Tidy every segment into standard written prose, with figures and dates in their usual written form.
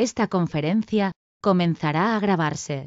Esta conferencia comenzará a grabarse.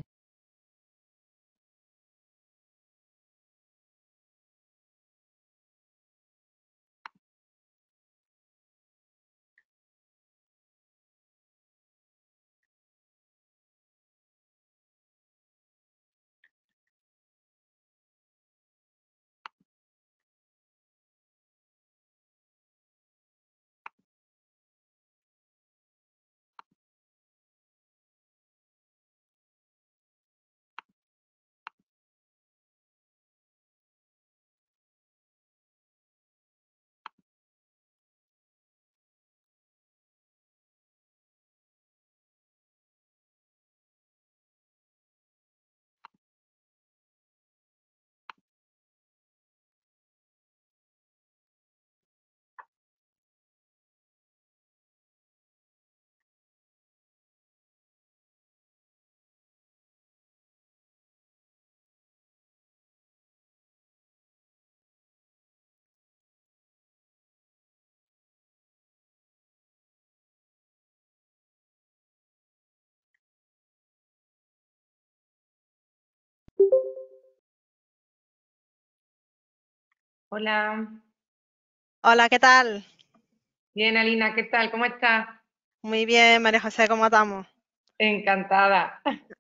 Hola, Hola, ¿qué tal? bien Alina, ¿qué tal? ¿Cómo estás? Muy bien, María José, ¿cómo estamos? Encantada.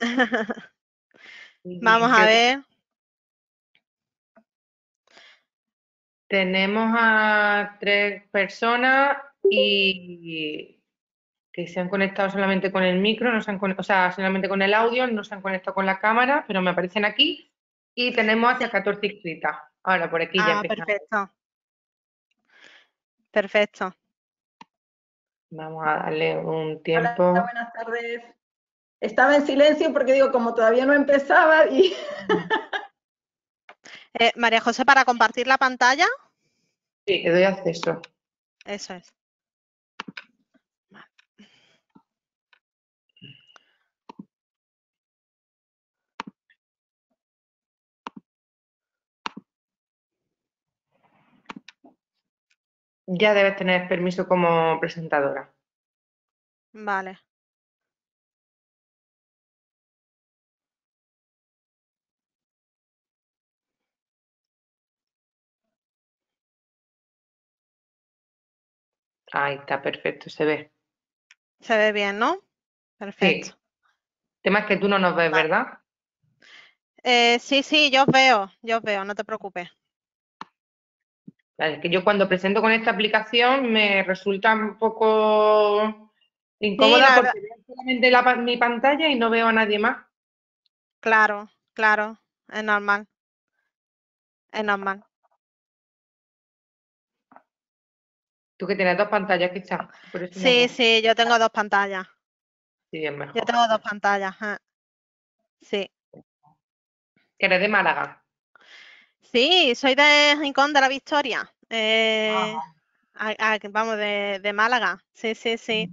Muy Vamos bien, a ver. tenemos a 3 personas y que se han conectado solamente con el micro, no se han o sea, solamente con el audio, no se han conectado con la cámara, pero me aparecen aquí. Y tenemos Sí. hasta 14 inscritas. Ahora, por aquí ya Ah, empezamos. perfecto, perfecto. Vamos a darle un Hola, tiempo. buenas tardes. Estaba en silencio porque digo, como todavía no empezaba y María José, para compartir la pantalla, Sí, le doy acceso. eso es. Ya debes tener permiso como presentadora. Vale. Ahí está, perfecto, se ve. Se ve bien, ¿no? Perfecto. Sí. El tema es que tú no nos ves, Vale. ¿verdad? Sí, yo os veo, no te preocupes. Vale, es que yo cuando presento con esta aplicación me resulta un poco Sí, incómoda la verdad, porque veo solamente mi pantalla y no veo a nadie más. claro, claro, es normal, es normal. Tú que tienes 2 pantallas quizás, por eso Sí, no. sí, yo tengo dos pantallas. Sí, es Yo mejor. tengo dos pantallas. Sí. Que eres de Málaga. Sí, soy de Rincón de la Victoria. Ah, Vamos, de Málaga. Sí, sí, sí.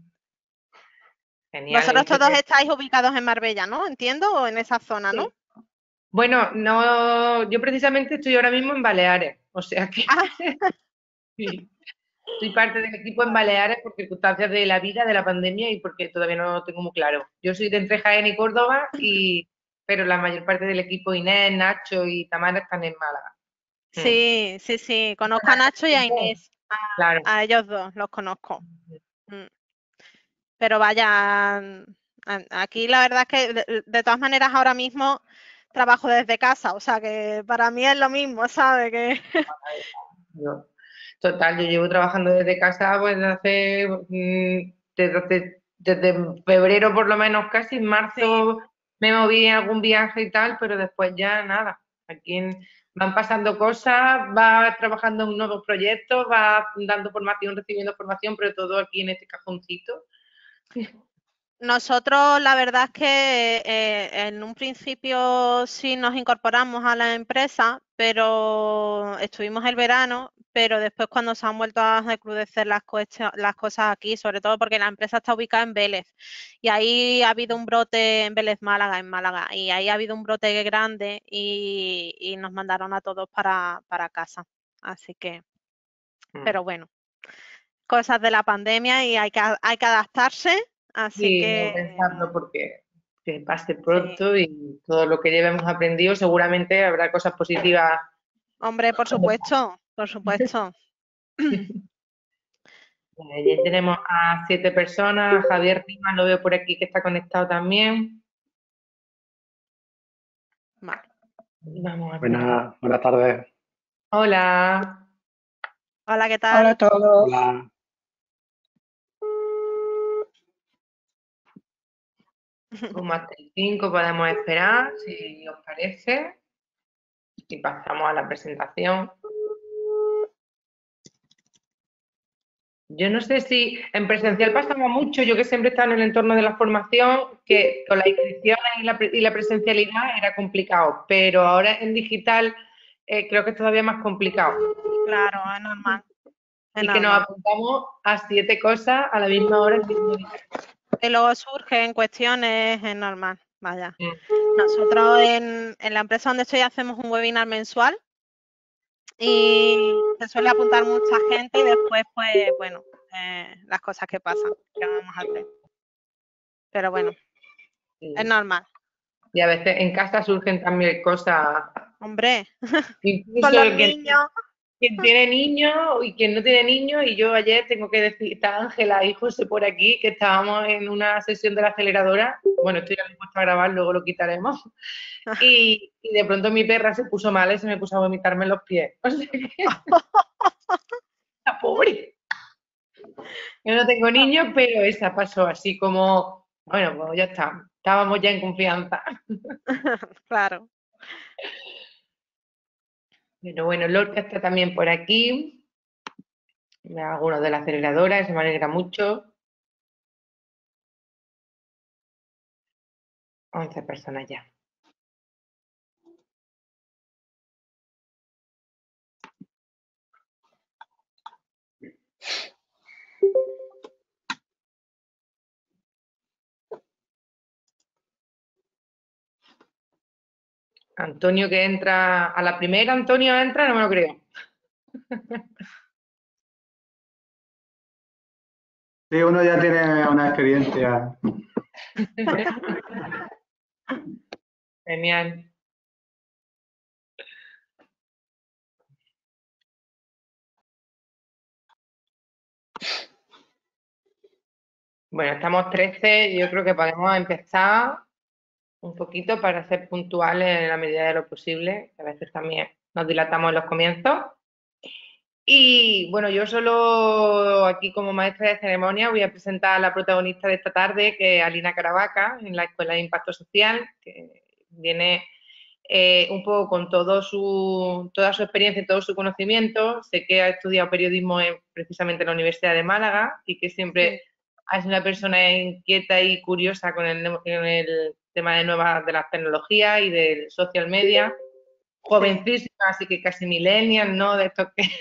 genial. Vosotros todos estáis ubicados en Marbella, ¿no? Entiendo, o en esa zona, ¿no? Sí. Bueno, no, yo precisamente estoy ahora mismo en Baleares, o sea que Ah, sí. Soy parte del equipo en Baleares por circunstancias de la vida, de la pandemia y porque todavía no lo tengo muy claro. Yo soy de entre Jaén y Córdoba, pero la mayor parte del equipo, Inés, Nacho y Tamara, están en Málaga. Mm. sí, sí, sí. Conozco a Nacho y a Inés. Claro. A ellos dos los conozco. Mm. Pero vaya, aquí la verdad es que de todas maneras ahora mismo trabajo desde casa, o sea que para mí es lo mismo, ¿sabes? Que Yo- Total, yo llevo trabajando desde casa pues desde febrero por lo menos casi, en sí. marzo me moví en algún viaje y tal, pero después ya nada. Van pasando cosas, vas trabajando en nuevos proyectos, vas dando formación, recibiendo formación, pero todo aquí en este cajoncito. Nosotros la verdad es que en un principio sí nos incorporamos a la empresa, pero estuvimos el verano, pero después cuando se han vuelto a recrudecer las cosas aquí, sobre todo porque la empresa está ubicada en Vélez y ahí ha habido un brote en Vélez, Málaga, en Málaga, y ahí ha habido un brote grande y nos mandaron a todos para casa. Así que, Mm. pero bueno, cosas de la pandemia y hay que adaptarse. Así Sí, que no pensarlo porque que pase sí. pronto y todo lo que llevemos aprendido seguramente habrá cosas positivas. Hombre, por supuesto, por supuesto. Ya tenemos a 7 personas, Javier Rima lo veo por aquí que está conectado también. Vale. Vamos a ver. Buenas tardes. Hola. Hola, ¿qué tal? Hola a todos. Hola. Como hasta el 5 podemos esperar, si os parece. Y pasamos a la presentación. Yo no sé si en presencial pasaba mucho, yo que siempre he estado en el entorno de la formación, que con las inscripciones y la presencialidad era complicado, pero ahora en digital creo que es todavía más complicado. Claro, es normal. Es Y que nos normal. apuntamos a 7 cosas a la misma hora. Y luego surgen cuestiones, es normal. Vaya. Mm. Nosotros en la empresa donde estoy hacemos un webinar mensual y se suele apuntar mucha gente y después, pues, bueno, las cosas que pasan, ¿qué vamos a hacer? Pero bueno, es normal. Y a veces en casa surgen también cosas, Hombre, incluso con los niños. quien tiene niños y quien no tiene niños. Y yo ayer tengo que decir, está Ángela y José por aquí, que estábamos en una sesión de la aceleradora. Bueno, esto ya lo he puesto a grabar, luego lo quitaremos. Y de pronto mi perra se puso mal y se me puso a vomitarme en los pies. O sea que, la pobre. Yo no tengo niños, pero esa pasó así como, bueno, pues ya está. Estábamos ya en confianza. Claro. Pero bueno, Lorca está también por aquí. Algunos de la aceleradora, eso me alegra mucho. 11 personas ya. Antonio que entra a la primera, Antonio entra, no me lo creo. Sí, uno ya tiene una experiencia. Genial. Bueno, estamos 13, yo creo que podemos empezar un poquito para ser puntuales en la medida de lo posible, que a veces también nos dilatamos en los comienzos. Y bueno, yo solo aquí como maestra de ceremonia voy a presentar a la protagonista de esta tarde, que es Alina Caravaca, en la Escuela de Impacto Social, que viene un poco con toda su experiencia y todo su conocimiento. Sé que ha estudiado periodismo precisamente en la Universidad de Málaga y que siempre ha sido una persona inquieta y curiosa con el tema de las tecnologías y del social media. Jovencísima, así que casi millennial, ¿no? De estos que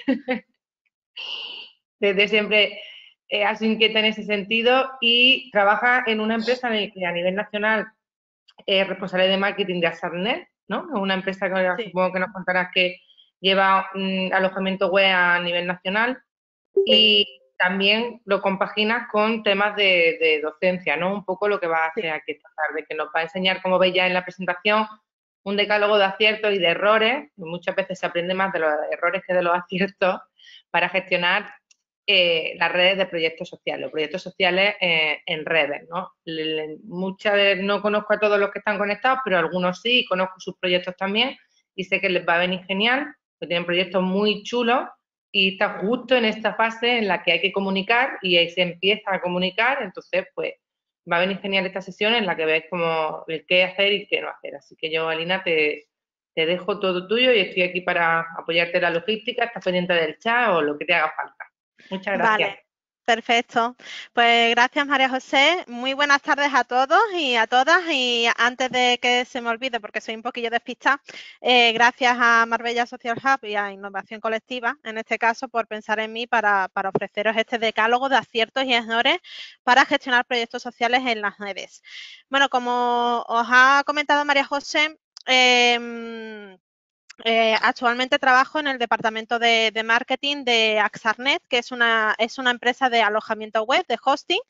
desde siempre ha sido inquieta en ese sentido y trabaja en una empresa en la que a nivel nacional es responsable de marketing de Asarnet, ¿no? Una empresa que supongo que nos contarás que lleva alojamiento web a nivel nacional y también lo compaginas con temas de docencia, ¿no? Un poco lo que va a hacer aquí esta tarde, que nos va a enseñar, como veis ya en la presentación, un decálogo de aciertos y de errores. Muchas veces se aprende más de los errores que de los aciertos para gestionar las redes de proyectos sociales, los proyectos sociales en redes, ¿no? No conozco a todos los que están conectados, pero algunos sí, y conozco sus proyectos también y sé que les va a venir genial, que tienen proyectos muy chulos y está justo en esta fase en la que hay que comunicar y ahí se empieza a comunicar, entonces pues va a venir genial esta sesión en la que ves como el qué hacer y qué no hacer. Así que yo, Alina, te dejo todo tuyo y estoy aquí para apoyarte en la logística, estás pendiente del chat o lo que te haga falta. Muchas gracias. Vale, perfecto. Pues gracias, María José. Muy buenas tardes a todos y a todas. Y antes de que se me olvide, porque soy un poquillo despistada, gracias a Marbella Social Hub y a Innovación Colectiva, en este caso, por pensar en mí para ofreceros este decálogo de aciertos y errores para gestionar proyectos sociales en las redes. Bueno, como os ha comentado María José, Actualmente trabajo en el departamento de marketing de Axarnet, que es una empresa de alojamiento web, de hosting,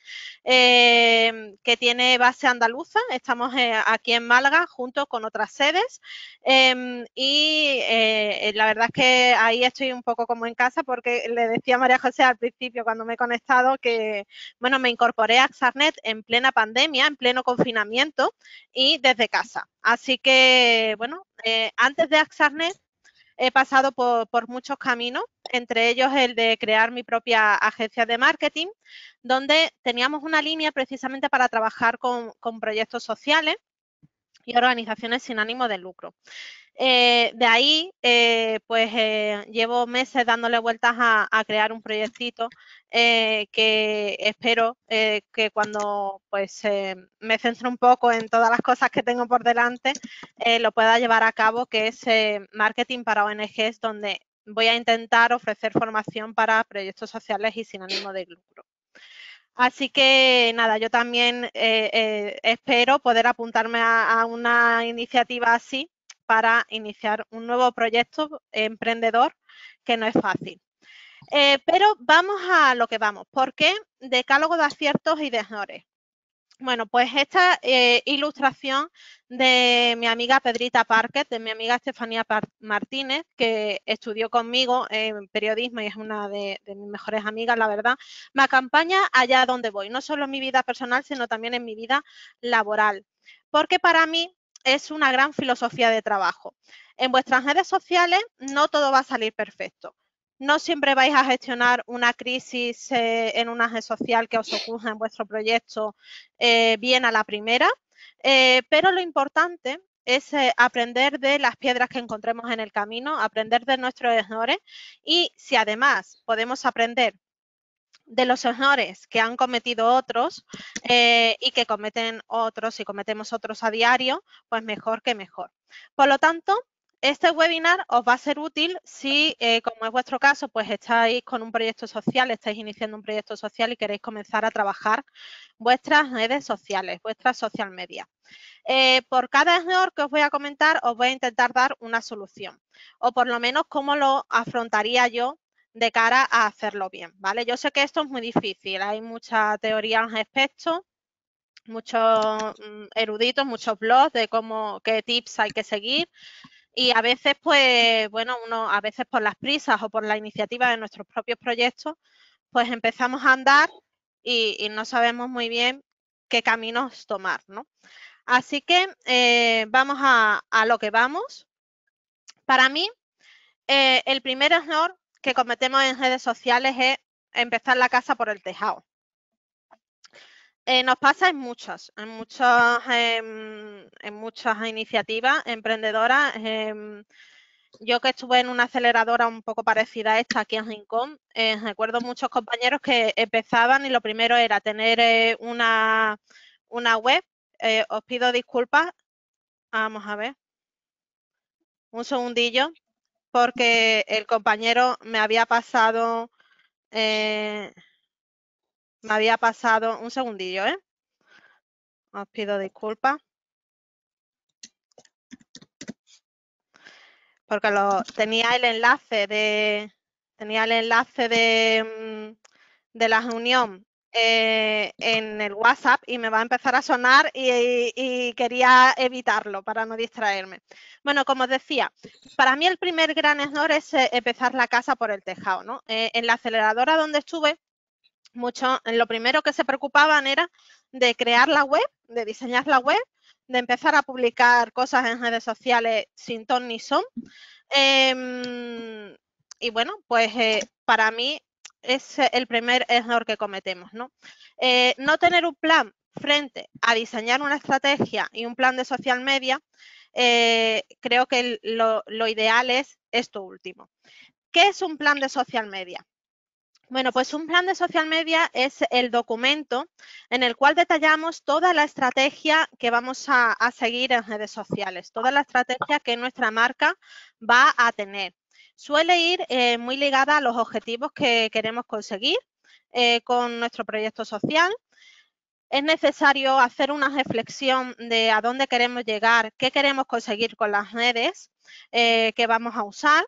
que tiene base andaluza. Estamos aquí en Málaga junto con otras sedes y la verdad es que ahí estoy un poco como en casa, porque le decía a María José al principio cuando me he conectado que, bueno, me incorporé a Axarnet en plena pandemia, en pleno confinamiento y desde casa. Así que, bueno, antes de Axarnet he pasado por muchos caminos, entre ellos el de crear mi propia agencia de marketing, donde teníamos una línea precisamente para trabajar con proyectos sociales y organizaciones sin ánimo de lucro. De ahí, llevo meses dándole vueltas a crear un proyectito que espero que cuando me centre un poco en todas las cosas que tengo por delante, lo pueda llevar a cabo, que es marketing para ONGs, donde voy a intentar ofrecer formación para proyectos sociales y sin ánimo de lucro. Así que nada, yo también espero poder apuntarme a una iniciativa así para iniciar un nuevo proyecto emprendedor, que no es fácil. Pero vamos a lo que vamos. ¿Por qué decálogo de aciertos y de errores? Bueno, pues esta ilustración de mi amiga Pedrita Parker, de mi amiga Estefanía Martínez, que estudió conmigo en periodismo y es una de mis mejores amigas, la verdad, me acompaña allá donde voy, no solo en mi vida personal, sino también en mi vida laboral, porque para mí es una gran filosofía de trabajo. En vuestras redes sociales no todo va a salir perfecto. No siempre vais a gestionar una crisis en una red social que os ocurra en vuestro proyecto bien a la primera, pero lo importante es aprender de las piedras que encontremos en el camino, aprender de nuestros errores, y si además podemos aprender de los errores que han cometido otros y que cometen otros y cometemos otros a diario, pues mejor que mejor. Por lo tanto, este webinar os va a ser útil si, como es vuestro caso, pues estáis con un proyecto social, estáis iniciando un proyecto social y queréis comenzar a trabajar vuestras redes sociales, vuestras social media. Por cada error que os voy a comentar, os voy a intentar dar una solución, o por lo menos cómo lo afrontaría yo de cara a hacerlo bien, ¿vale? Yo sé que esto es muy difícil, hay mucha teoría al respecto, muchos eruditos, muchos blogs de qué tips hay que seguir, y a veces, pues, bueno, a veces por las prisas o por la iniciativa de nuestros propios proyectos, pues empezamos a andar y no sabemos muy bien qué caminos tomar, ¿no? Así que vamos a lo que vamos. Para mí, el primer error que cometemos en redes sociales es empezar la casa por el tejado. Nos pasa en muchas iniciativas emprendedoras. Yo que estuve en una aceleradora un poco parecida a esta aquí en Rincón, recuerdo muchos compañeros que empezaban y lo primero era tener una web. Os pido disculpas. Vamos a ver. Un segundillo, porque el compañero me había pasado un segundillo, os pido disculpas. Porque tenía el enlace de la reunión en el WhatsApp y me va a empezar a sonar y quería evitarlo para no distraerme. Bueno, como os decía, para mí el primer gran error es empezar la casa por el tejado, ¿no? En la aceleradora donde estuve, lo primero que se preocupaban era de crear la web, de diseñar la web, de empezar a publicar cosas en redes sociales sin ton ni son. Y bueno, pues para mí es el primer error que cometemos, ¿no? No tener un plan frente a diseñar una estrategia y un plan de social media, creo que lo ideal es esto último. ¿Qué es un plan de social media? Bueno, pues un plan de social media es el documento en el cual detallamos toda la estrategia que vamos a seguir en redes sociales, toda la estrategia que nuestra marca va a tener. Suele ir muy ligada a los objetivos que queremos conseguir con nuestro proyecto social. es necesario hacer una reflexión de a dónde queremos llegar, qué queremos conseguir con las redes que vamos a usar.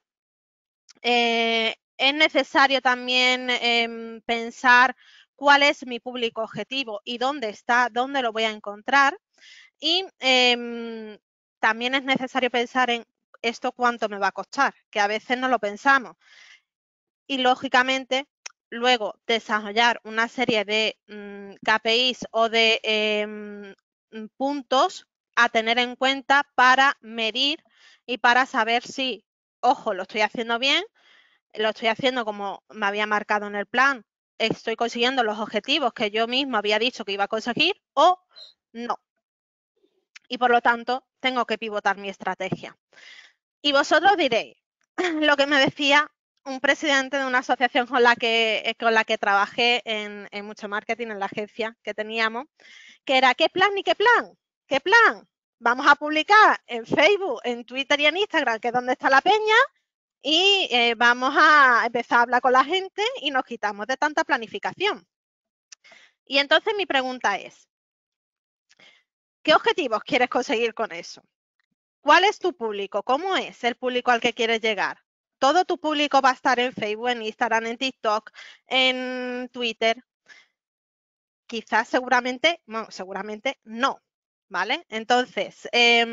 Es necesario también pensar cuál es mi público objetivo y dónde está, dónde lo voy a encontrar. Y también es necesario pensar en esto cuánto me va a costar, que a veces no lo pensamos. Y lógicamente, luego desarrollar una serie de KPIs o de puntos a tener en cuenta para medir y para saber si, ojo, lo estoy haciendo bien, lo estoy haciendo como me había marcado en el plan, estoy consiguiendo los objetivos que yo misma había dicho que iba a conseguir o no. Y por lo tanto, tengo que pivotar mi estrategia. Y vosotros diréis, lo que me decía un presidente de una asociación con la que trabajé en mucho marketing, en la agencia que teníamos, que era, ¿qué plan ni qué plan? ¿Qué plan? Vamos a publicar en Facebook, en Twitter y en Instagram, que es donde está la peña, y vamos a empezar a hablar con la gente y nos quitamos de tanta planificación. Y entonces mi pregunta es, ¿qué objetivos quieres conseguir con eso? ¿Cuál es tu público? ¿Cómo es el público al que quieres llegar? ¿Todo tu público va a estar en Facebook, en Instagram, en TikTok, en Twitter? Quizás, seguramente no, ¿vale? Entonces,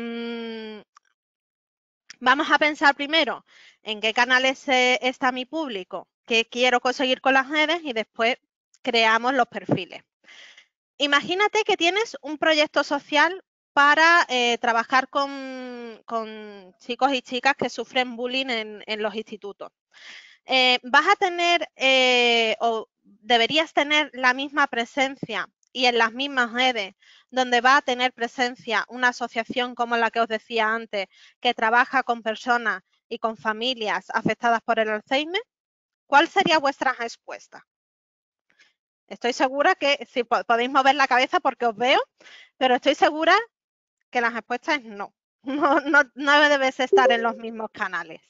vamos a pensar primero en qué canales está mi público, qué quiero conseguir con las redes y después creamos los perfiles. Imagínate que tienes un proyecto social para trabajar con chicos y chicas que sufren bullying en los institutos. Vas a tener o deberías tener la misma presencia y en las mismas redes donde va a tener presencia una asociación como la que os decía antes, que trabaja con personas y con familias afectadas por el Alzheimer. ¿Cuál sería vuestra respuesta? Estoy segura que si podéis mover la cabeza porque os veo, pero estoy segura que la respuesta es no. No debes estar en los mismos canales.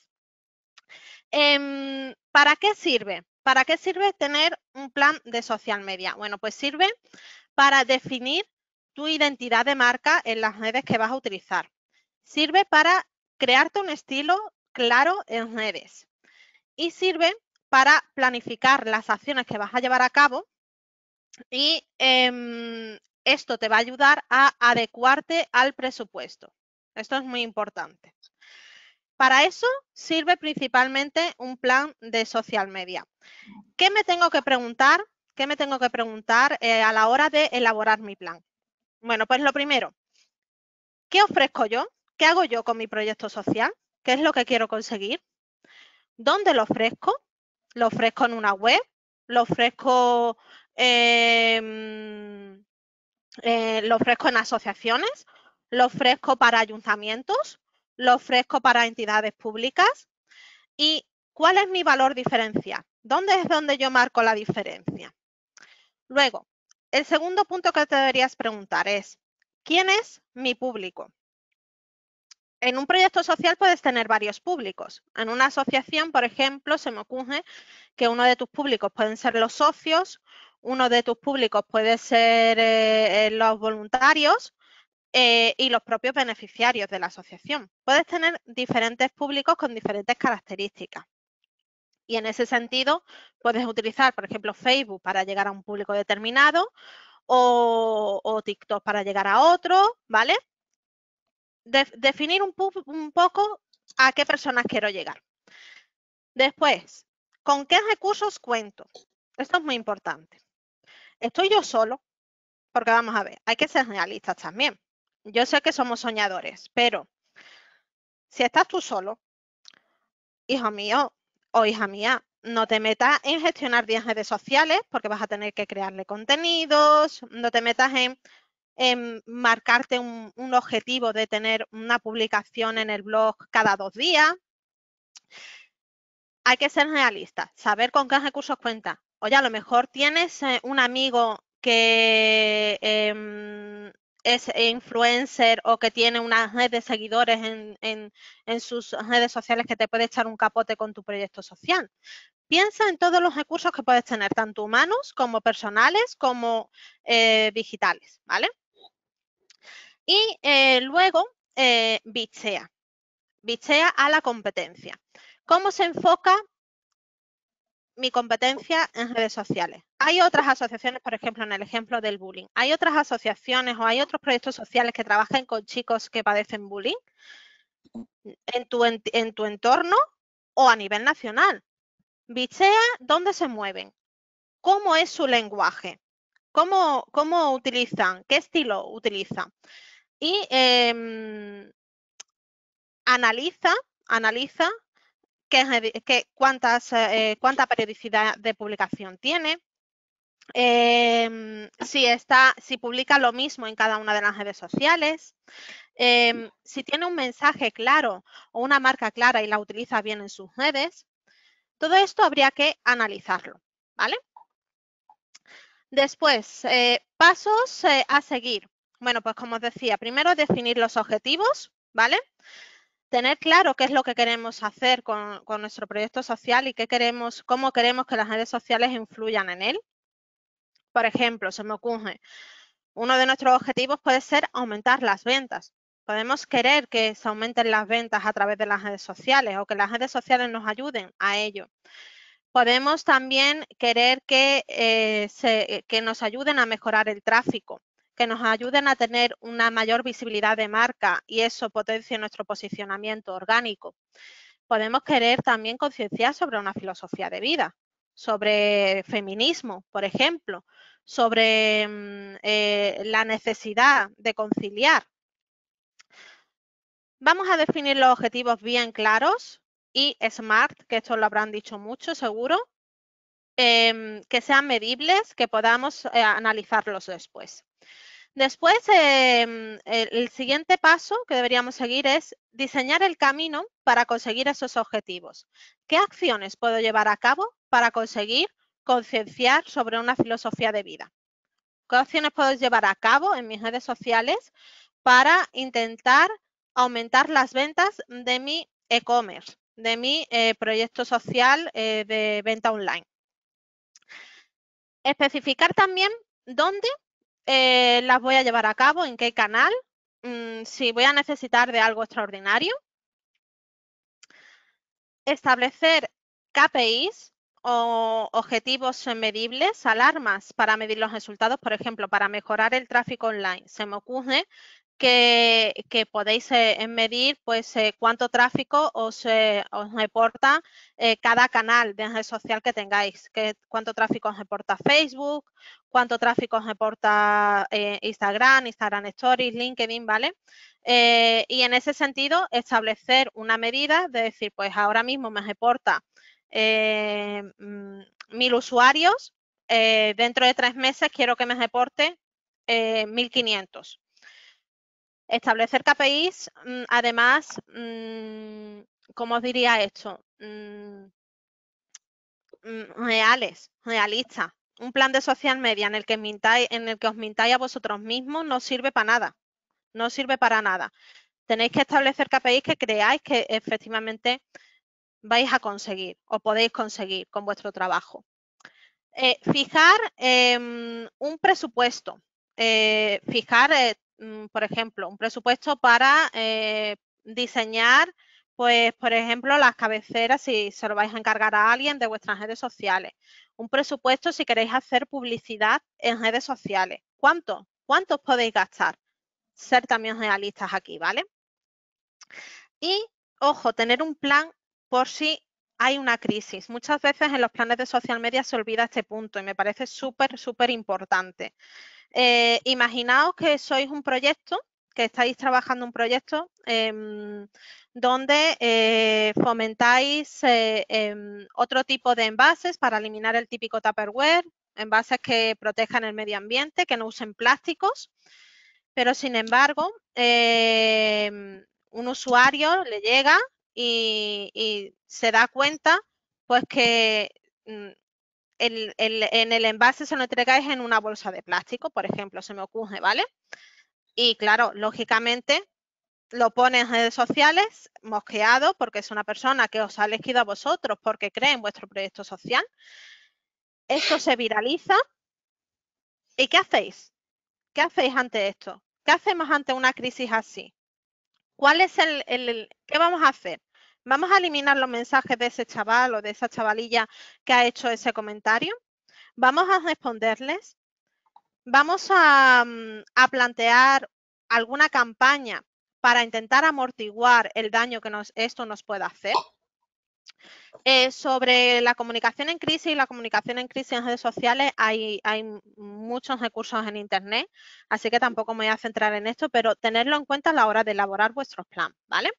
¿Para qué sirve? ¿Para qué sirve tener un plan de social media? Bueno, pues sirve para definir tu identidad de marca en las redes que vas a utilizar. Sirve para crearte un estilo claro en redes. Y sirve para planificar las acciones que vas a llevar a cabo y esto te va a ayudar a adecuarte al presupuesto. Esto es muy importante. Para eso sirve principalmente un plan de social media. ¿Qué me tengo que preguntar? ¿Qué me tengo que preguntar a la hora de elaborar mi plan? Bueno, pues lo primero, ¿qué ofrezco yo? ¿Qué hago yo con mi proyecto social? ¿Qué es lo que quiero conseguir? ¿Dónde lo ofrezco? ¿Lo ofrezco en una web? ¿Lo ofrezco en asociaciones? ¿Lo ofrezco para ayuntamientos? ¿Lo ofrezco para entidades públicas? ¿Y cuál es mi valor diferencial? ¿Dónde es donde yo marco la diferencia? Luego, el segundo punto que te deberías preguntar es, ¿quién es mi público? En un proyecto social puedes tener varios públicos. En una asociación, por ejemplo, se me ocurre que uno de tus públicos pueden ser los socios, uno de tus públicos puede ser los voluntarios y los propios beneficiarios de la asociación. Puedes tener diferentes públicos con diferentes características. Y en ese sentido, puedes utilizar, por ejemplo, Facebook para llegar a un público determinado o TikTok para llegar a otro, ¿vale? Definir un poco a qué personas quiero llegar. Después, ¿con qué recursos cuento? Esto es muy importante. ¿Estoy yo solo? Porque vamos a ver, hay que ser realistas también. Yo sé que somos soñadores, pero si estás tú solo, hijo mío o hija mía, no te metas en gestionar 10 redes sociales porque vas a tener que crearle contenidos, no te metas en marcarte un objetivo de tener una publicación en el blog cada 2 días. Hay que ser realistas, saber con qué recursos cuentas. Oye, a lo mejor tienes un amigo que es influencer o que tiene una red de seguidores en sus redes sociales que te puede echar un capote con tu proyecto social. Piensa en todos los recursos que puedes tener, tanto humanos como personales, como digitales, ¿vale? Y luego, bichea. Bichea a la competencia. ¿Cómo se enfoca mi competencia en redes sociales? Hay otras asociaciones, por ejemplo, en el ejemplo del bullying. Hay otras asociaciones o hay otros proyectos sociales que trabajan con chicos que padecen bullying en tu entorno o a nivel nacional. Bichea dónde se mueven, cómo es su lenguaje, cómo utilizan, qué estilo utilizan. Y analiza cuánta periodicidad de publicación tiene, si publica lo mismo en cada una de las redes sociales, si tiene un mensaje claro o una marca clara y la utiliza bien en sus redes. Todo esto habría que analizarlo, ¿vale? Después, pasos a seguir. Bueno, pues como os decía, primero definir los objetivos, ¿vale? Tener claro qué es lo que queremos hacer con nuestro proyecto social y cómo queremos que las redes sociales influyan en él. Por ejemplo, se me ocurre, uno de nuestros objetivos puede ser aumentar las ventas. Podemos querer que se aumenten las ventas a través de las redes sociales o que las redes sociales nos ayuden a ello. Podemos también querer que nos ayuden a mejorar el tráfico, que nos ayuden a tener una mayor visibilidad de marca y eso potencia nuestro posicionamiento orgánico. Podemos querer también concienciar sobre una filosofía de vida, sobre feminismo, por ejemplo, sobre la necesidad de conciliar. Vamos a definir los objetivos bien claros y SMART, que esto lo habrán dicho mucho seguro, que sean medibles, que podamos analizarlos después. Después, el siguiente paso que deberíamos seguir es diseñar el camino para conseguir esos objetivos. ¿Qué acciones puedo llevar a cabo para conseguir concienciar sobre una filosofía de vida? ¿Qué acciones puedo llevar a cabo en mis redes sociales para intentar aumentar las ventas de mi e-commerce, de mi proyecto social de venta online? Especificar también dónde las voy a llevar a cabo, en qué canal, si voy a necesitar de algo extraordinario. Establecer KPIs o objetivos medibles, alarmas para medir los resultados, por ejemplo, para mejorar el tráfico online. Se me ocurre que podéis medir pues cuánto tráfico os reporta cada canal de red social que tengáis, cuánto tráfico os reporta Facebook, cuánto tráfico os reporta Instagram Stories, LinkedIn, ¿vale? Y en ese sentido, establecer una medida de decir, pues ahora mismo me reporta 1000 usuarios, dentro de 3 meses quiero que me reporte 1500. Establecer KPIs, además, ¿cómo os diría esto? Realistas. Un plan de social media en el que os mintáis a vosotros mismos no sirve para nada. No sirve para nada. Tenéis que establecer KPIs que creáis que efectivamente vais a conseguir o podéis conseguir con vuestro trabajo. Fijar un presupuesto. Fijar, por ejemplo, un presupuesto para diseñar, pues, por ejemplo, las cabeceras si se lo vais a encargar a alguien de vuestras redes sociales. Un presupuesto si queréis hacer publicidad en redes sociales. ¿Cuánto? ¿Cuántos podéis gastar? Ser también realistas aquí, ¿vale? Y, ojo, tener un plan por si hay una crisis. Muchas veces en los planes de social media se olvida este punto y me parece súper, súper importante. Imaginaos que sois un proyecto, que estáis trabajando un proyecto donde fomentáis otro tipo de envases para eliminar el típico Tupperware, envases que protejan el medio ambiente, que no usen plásticos, pero sin embargo, un usuario le llega y se da cuenta pues que en el envase se lo entregáis en una bolsa de plástico, por ejemplo, se me ocurre, ¿vale? Y claro, lógicamente lo pone en redes sociales, mosqueado, porque es una persona que os ha elegido a vosotros porque cree en vuestro proyecto social. Esto se viraliza. ¿Y qué hacéis? ¿Qué hacéis ante esto? ¿Qué hacemos ante una crisis así? ¿Cuál es qué vamos a hacer? ¿Vamos a eliminar los mensajes de ese chaval o de esa chavalilla que ha hecho ese comentario? ¿Vamos a responderles? ¿Vamos a plantear alguna campaña para intentar amortiguar el daño que esto nos pueda hacer? Sobre la comunicación en crisis y la comunicación en crisis en redes sociales hay muchos recursos en Internet, así que tampoco me voy a centrar en esto, pero tenerlo en cuenta a la hora de elaborar vuestros planes, ¿vale?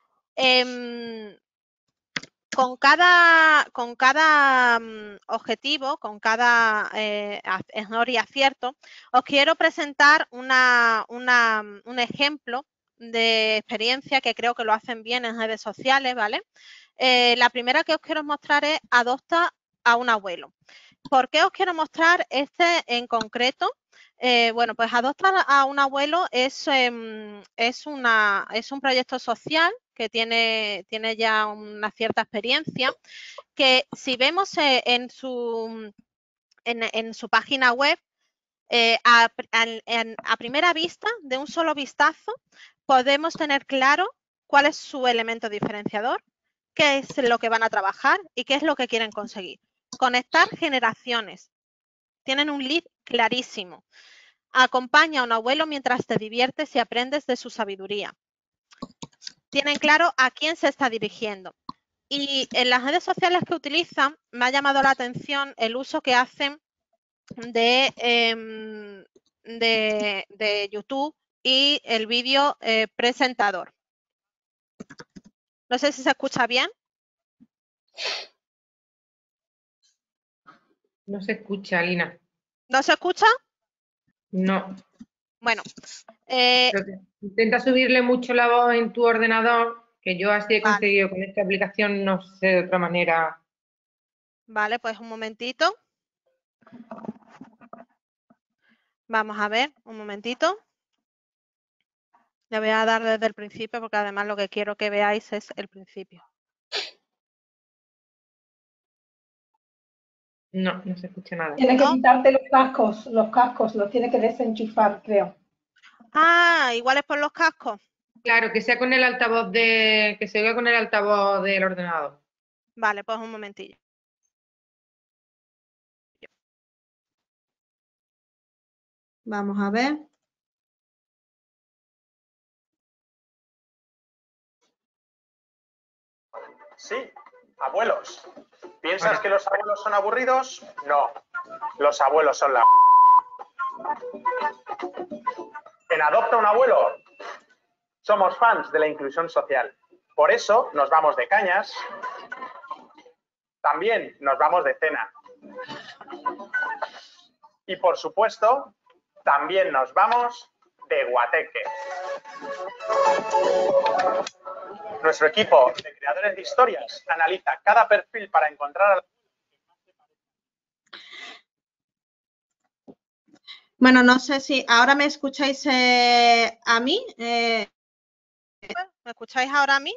Con cada objetivo, con cada error y acierto, os quiero presentar un ejemplo de experiencia que creo que lo hacen bien en redes sociales, ¿vale? La primera que os quiero mostrar es adopta a un abuelo. ¿Por qué os quiero mostrar este en concreto? Bueno, pues adoptar a un abuelo es un proyecto social que tiene ya una cierta experiencia, que si vemos en su página web, a primera vista, de un solo vistazo, podemos tener claro cuál es su elemento diferenciador, qué es lo que van a trabajar y qué es lo que quieren conseguir. Conectar generaciones. Tienen un lead clarísimo. Acompaña a un abuelo mientras te diviertes y aprendes de su sabiduría. Tienen claro a quién se está dirigiendo. Y en las redes sociales que utilizan, me ha llamado la atención el uso que hacen de YouTube y el vídeo presentador. No sé si se escucha bien. No se escucha, Lina. ¿No se escucha? No. Bueno. Intenta subirle mucho la voz en tu ordenador, que yo así he conseguido con esta aplicación, no sé de otra manera. Vale, pues un momentito. Vamos a ver, un momentito. Le voy a dar desde el principio porque además lo que quiero que veáis es el principio. No, no se escucha nada. Tienes que quitarte los cascos los tienes que desenchufar, creo. Ah, igual es por los cascos. Claro, que sea con el altavoz que se oiga con el altavoz del ordenador. Vale, pues un momentillo. Vamos a ver. Sí, abuelos. ¿Piensas que los abuelos son aburridos? No, los abuelos son la... En Adopta un Abuelo somos fans de la inclusión social. Por eso nos vamos de cañas, también nos vamos de cena. Y por supuesto, también nos vamos de guateque. Nuestro equipo de creadores de historias analiza cada perfil para encontrar... Bueno, no sé si ahora me escucháis a mí. ¿Me escucháis ahora a mí?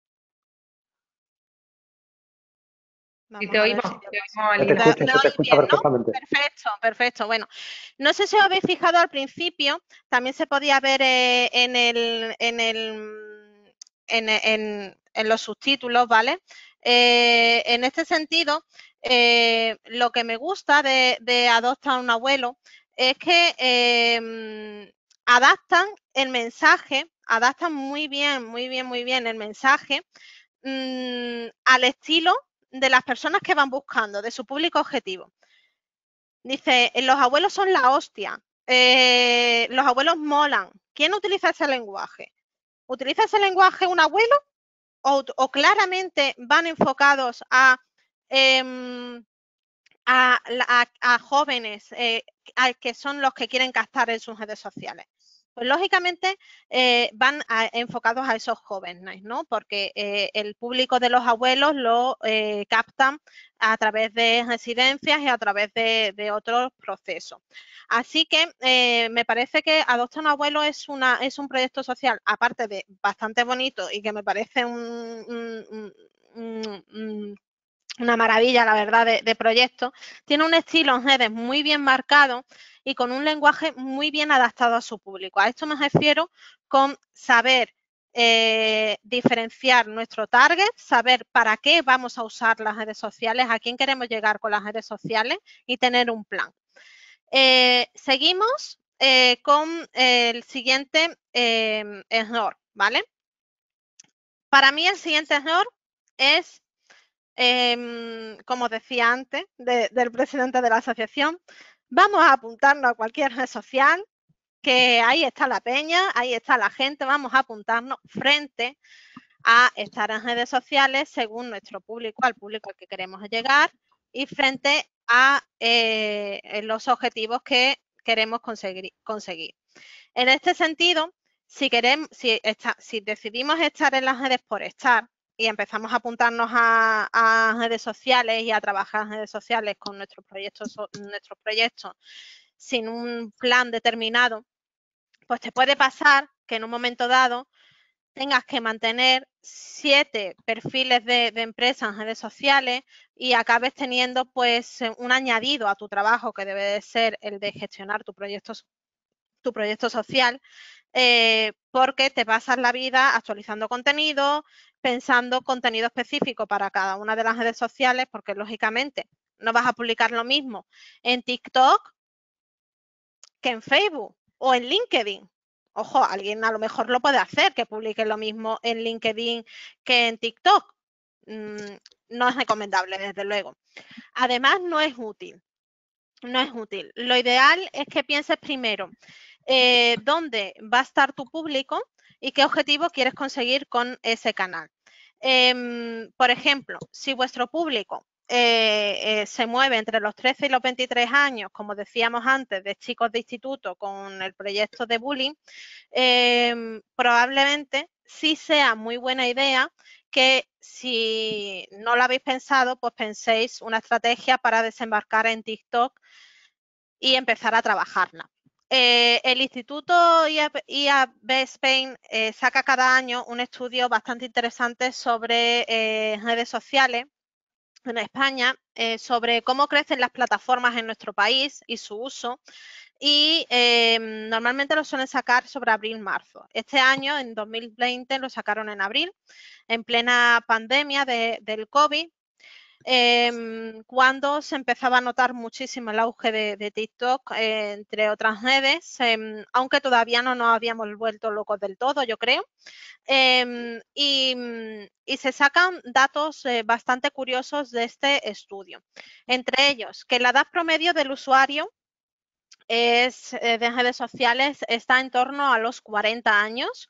Y te oímos, Se te escucha perfectamente. Perfecto, perfecto. Bueno, no sé si os habéis fijado al principio, también se podía ver en los subtítulos, ¿vale? En este sentido, lo que me gusta de Adopta a un Abuelo es que adaptan el mensaje, adaptan muy bien el mensaje al estilo de las personas que van buscando, de su público objetivo. Dice, los abuelos son la hostia, los abuelos molan. ¿Quién utiliza ese lenguaje? ¿Utiliza ese lenguaje un abuelo? ¿O claramente van enfocados a jóvenes que son los que quieren captar en sus redes sociales? Pues lógicamente van enfocados a esos jóvenes, ¿no? Porque el público de los abuelos lo captan a través de residencias y a través de otros procesos. Así que me parece que Adopta un Abuelo es un proyecto social, aparte de bastante bonito y que me parece una maravilla, la verdad, de proyecto. Tiene un estilo en redes muy bien marcado y con un lenguaje muy bien adaptado a su público. A esto me refiero con saber diferenciar nuestro target, saber para qué vamos a usar las redes sociales, a quién queremos llegar con las redes sociales y tener un plan. Seguimos con el siguiente error, ¿vale? Para mí el siguiente error es, como decía antes, del presidente de la asociación, vamos a apuntarnos a cualquier red social, que ahí está la peña, ahí está la gente, vamos a apuntarnos frente a estar en redes sociales según nuestro público, al público al que queremos llegar y frente a los objetivos que queremos conseguir. En este sentido, si decidimos estar en las redes por estar y empezamos a apuntarnos a redes sociales y a trabajar en redes sociales con nuestros proyectos sin un plan determinado, pues te puede pasar que en un momento dado tengas que mantener 7 perfiles de empresas en redes sociales y acabes teniendo pues un añadido a tu trabajo que debe de ser el de gestionar tu proyecto social, porque te pasas la vida actualizando contenido, pensando contenido específico para cada una de las redes sociales, porque lógicamente no vas a publicar lo mismo en TikTok que en Facebook o en LinkedIn. Ojo, alguien a lo mejor lo puede hacer, que publique lo mismo en LinkedIn que en TikTok. No es recomendable, desde luego. Además, no es útil. No es útil. Lo ideal es que pienses primero dónde va a estar tu público y qué objetivo quieres conseguir con ese canal. Por ejemplo, si vuestro público se mueve entre los 13 y los 23 años, como decíamos antes, de chicos de instituto con el proyecto de bullying, probablemente sí sea muy buena idea que si no lo habéis pensado, pues penséis una estrategia para desembarcar en TikTok y empezar a trabajarla. El Instituto IAB Spain saca cada año un estudio bastante interesante sobre redes sociales en España, sobre cómo crecen las plataformas en nuestro país y su uso. Y normalmente lo suelen sacar sobre abril-marzo. Este año, en 2020, lo sacaron en abril, en plena pandemia del COVID. Cuando se empezaba a notar muchísimo el auge de TikTok, entre otras redes, aunque todavía no nos habíamos vuelto locos del todo, yo creo. Y se sacan datos bastante curiosos de este estudio. Entre ellos, que la edad promedio del usuario de redes sociales está en torno a los 40 años.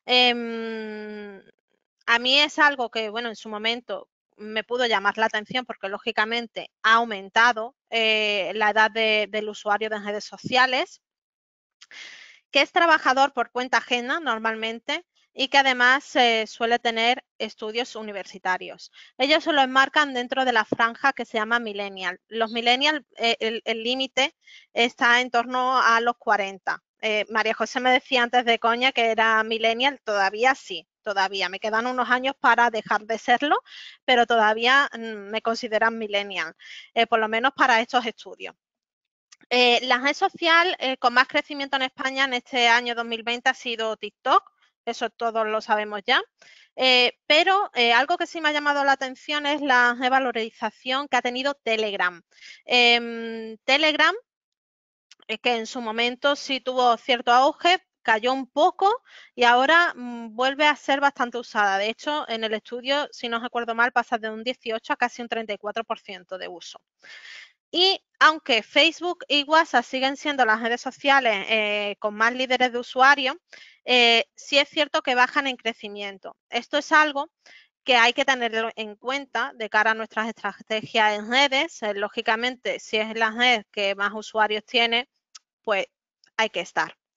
A mí es algo que, bueno, en su momento me pudo llamar la atención porque lógicamente ha aumentado la edad del usuario de redes sociales, que es trabajador por cuenta ajena normalmente y que además suele tener estudios universitarios. Ellos se lo enmarcan dentro de la franja que se llama millennial. Los millennials, el límite está en torno a los 40. María José me decía antes de coña que era millennial, todavía sí. Todavía me quedan unos años para dejar de serlo, pero todavía me consideran millennial, por lo menos para estos estudios. La red social con más crecimiento en España en este año 2020 ha sido TikTok, eso todos lo sabemos ya, pero algo que sí me ha llamado la atención es la revalorización que ha tenido Telegram. Telegram, que en su momento sí tuvo cierto auge, cayó un poco y ahora vuelve a ser bastante usada. De hecho, en el estudio, si no recuerdo mal, pasa de un 18 a casi un 34% de uso. Y aunque Facebook y WhatsApp siguen siendo las redes sociales con más líderes de usuarios, sí es cierto que bajan en crecimiento. Esto es algo que hay que tener en cuenta de cara a nuestras estrategias en redes. Lógicamente, si es la red que más usuarios tiene, pues hay que estar.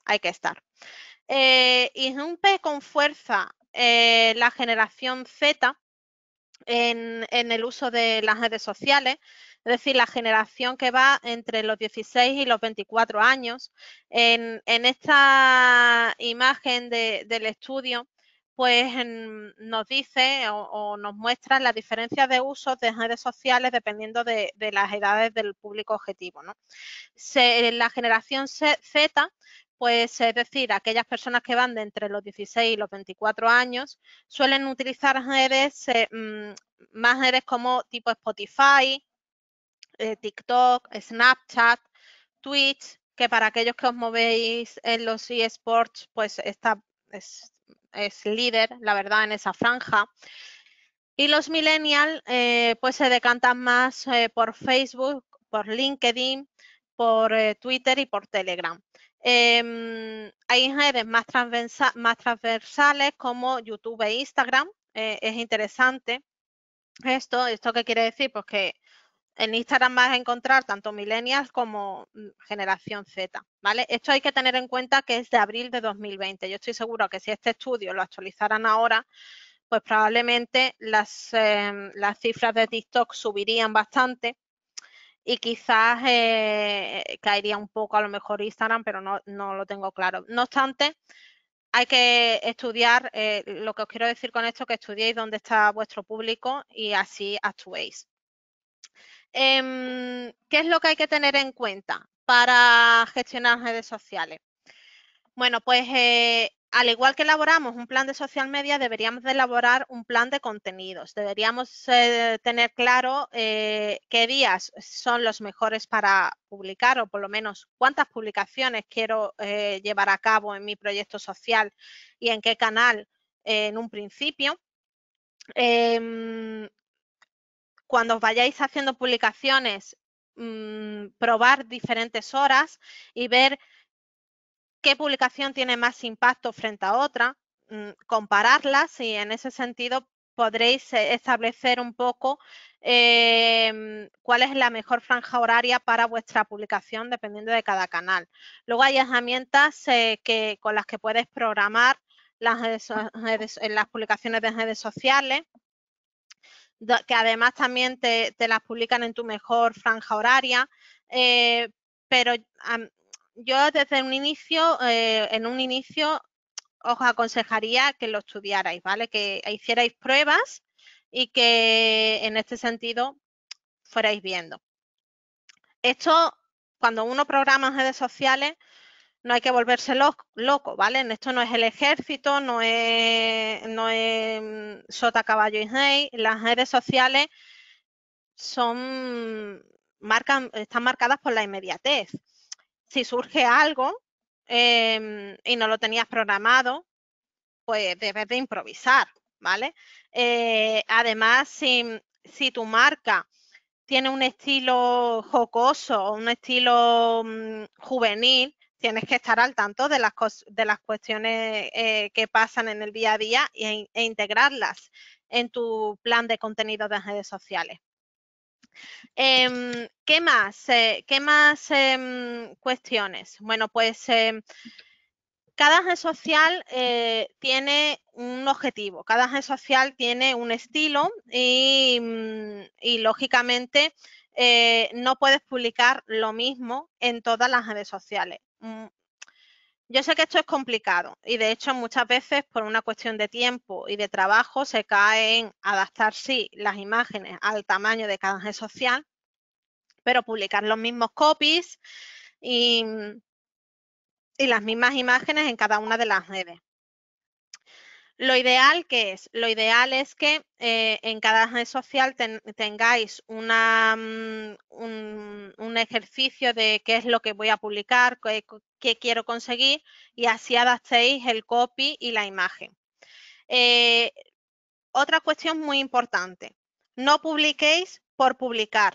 hay que estar. Irrumpe con fuerza la generación Z en el uso de las redes sociales, es decir, la generación que va entre los 16 y los 24 años. En esta imagen del estudio, pues nos dice o nos muestra las diferencias de usos de redes sociales dependiendo de las edades del público objetivo, ¿no? La generación Z, pues es decir, aquellas personas que van de entre los 16 y los 24 años, suelen utilizar redes, más redes como tipo Spotify, TikTok, Snapchat, Twitch, que para aquellos que os movéis en los eSports, pues es líder, la verdad, en esa franja. Y los millennials, pues se decantan más por Facebook, por LinkedIn, por Twitter y por Telegram. Hay redes más transversales como YouTube e Instagram. Es interesante esto. ¿Esto qué quiere decir? Pues que en Instagram vas a encontrar tanto millennials como generación Z, ¿vale? Esto hay que tener en cuenta que es de abril de 2020. Yo estoy segura que si este estudio lo actualizaran ahora, pues probablemente las cifras de TikTok subirían bastante y quizás caería un poco a lo mejor Instagram, pero no lo tengo claro. No obstante, hay que estudiar, lo que os quiero decir con esto, que estudiéis dónde está vuestro público y así actuéis. ¿Qué es lo que hay que tener en cuenta para gestionar redes sociales? Bueno, pues al igual que elaboramos un plan de social media, deberíamos de elaborar un plan de contenidos. Deberíamos tener claro qué días son los mejores para publicar o por lo menos cuántas publicaciones quiero llevar a cabo en mi proyecto social y en qué canal en un principio. Cuando os vayáis haciendo publicaciones, probar diferentes horas y ver qué publicación tiene más impacto frente a otra, compararlas y en ese sentido podréis establecer un poco cuál es la mejor franja horaria para vuestra publicación dependiendo de cada canal. Luego hay herramientas con las que puedes programar las publicaciones de redes sociales, que además también te las publican en tu mejor franja horaria, pero yo desde un inicio, en un inicio, os aconsejaría que lo estudiarais, ¿vale? Que hicierais pruebas y que en este sentido fuerais viendo. Esto, cuando uno programa en redes sociales, no hay que volverse loco, ¿vale? Esto no es el ejército, no es sota, caballo y rey. Las redes sociales están marcadas por la inmediatez. Si surge algo y no lo tenías programado, pues debes de improvisar, ¿vale? Además, si tu marca tiene un estilo jocoso o un estilo juvenil, tienes que estar al tanto de las cuestiones que pasan en el día a día e integrarlas en tu plan de contenido de redes sociales. ¿Qué más? ¿Qué más cuestiones? Bueno, pues cada red social tiene un objetivo, cada red social tiene un estilo y lógicamente no puedes publicar lo mismo en todas las redes sociales. Yo sé que esto es complicado y de hecho muchas veces por una cuestión de tiempo y de trabajo se cae en adaptar sí las imágenes al tamaño de cada red social, pero publicar los mismos copies y las mismas imágenes en cada una de las redes. Lo ideal, ¿qué es? Lo ideal es que en cada red social tengáis un ejercicio de qué es lo que voy a publicar, qué quiero conseguir y así adaptéis el copy y la imagen. Otra cuestión muy importante, no publiquéis por publicar.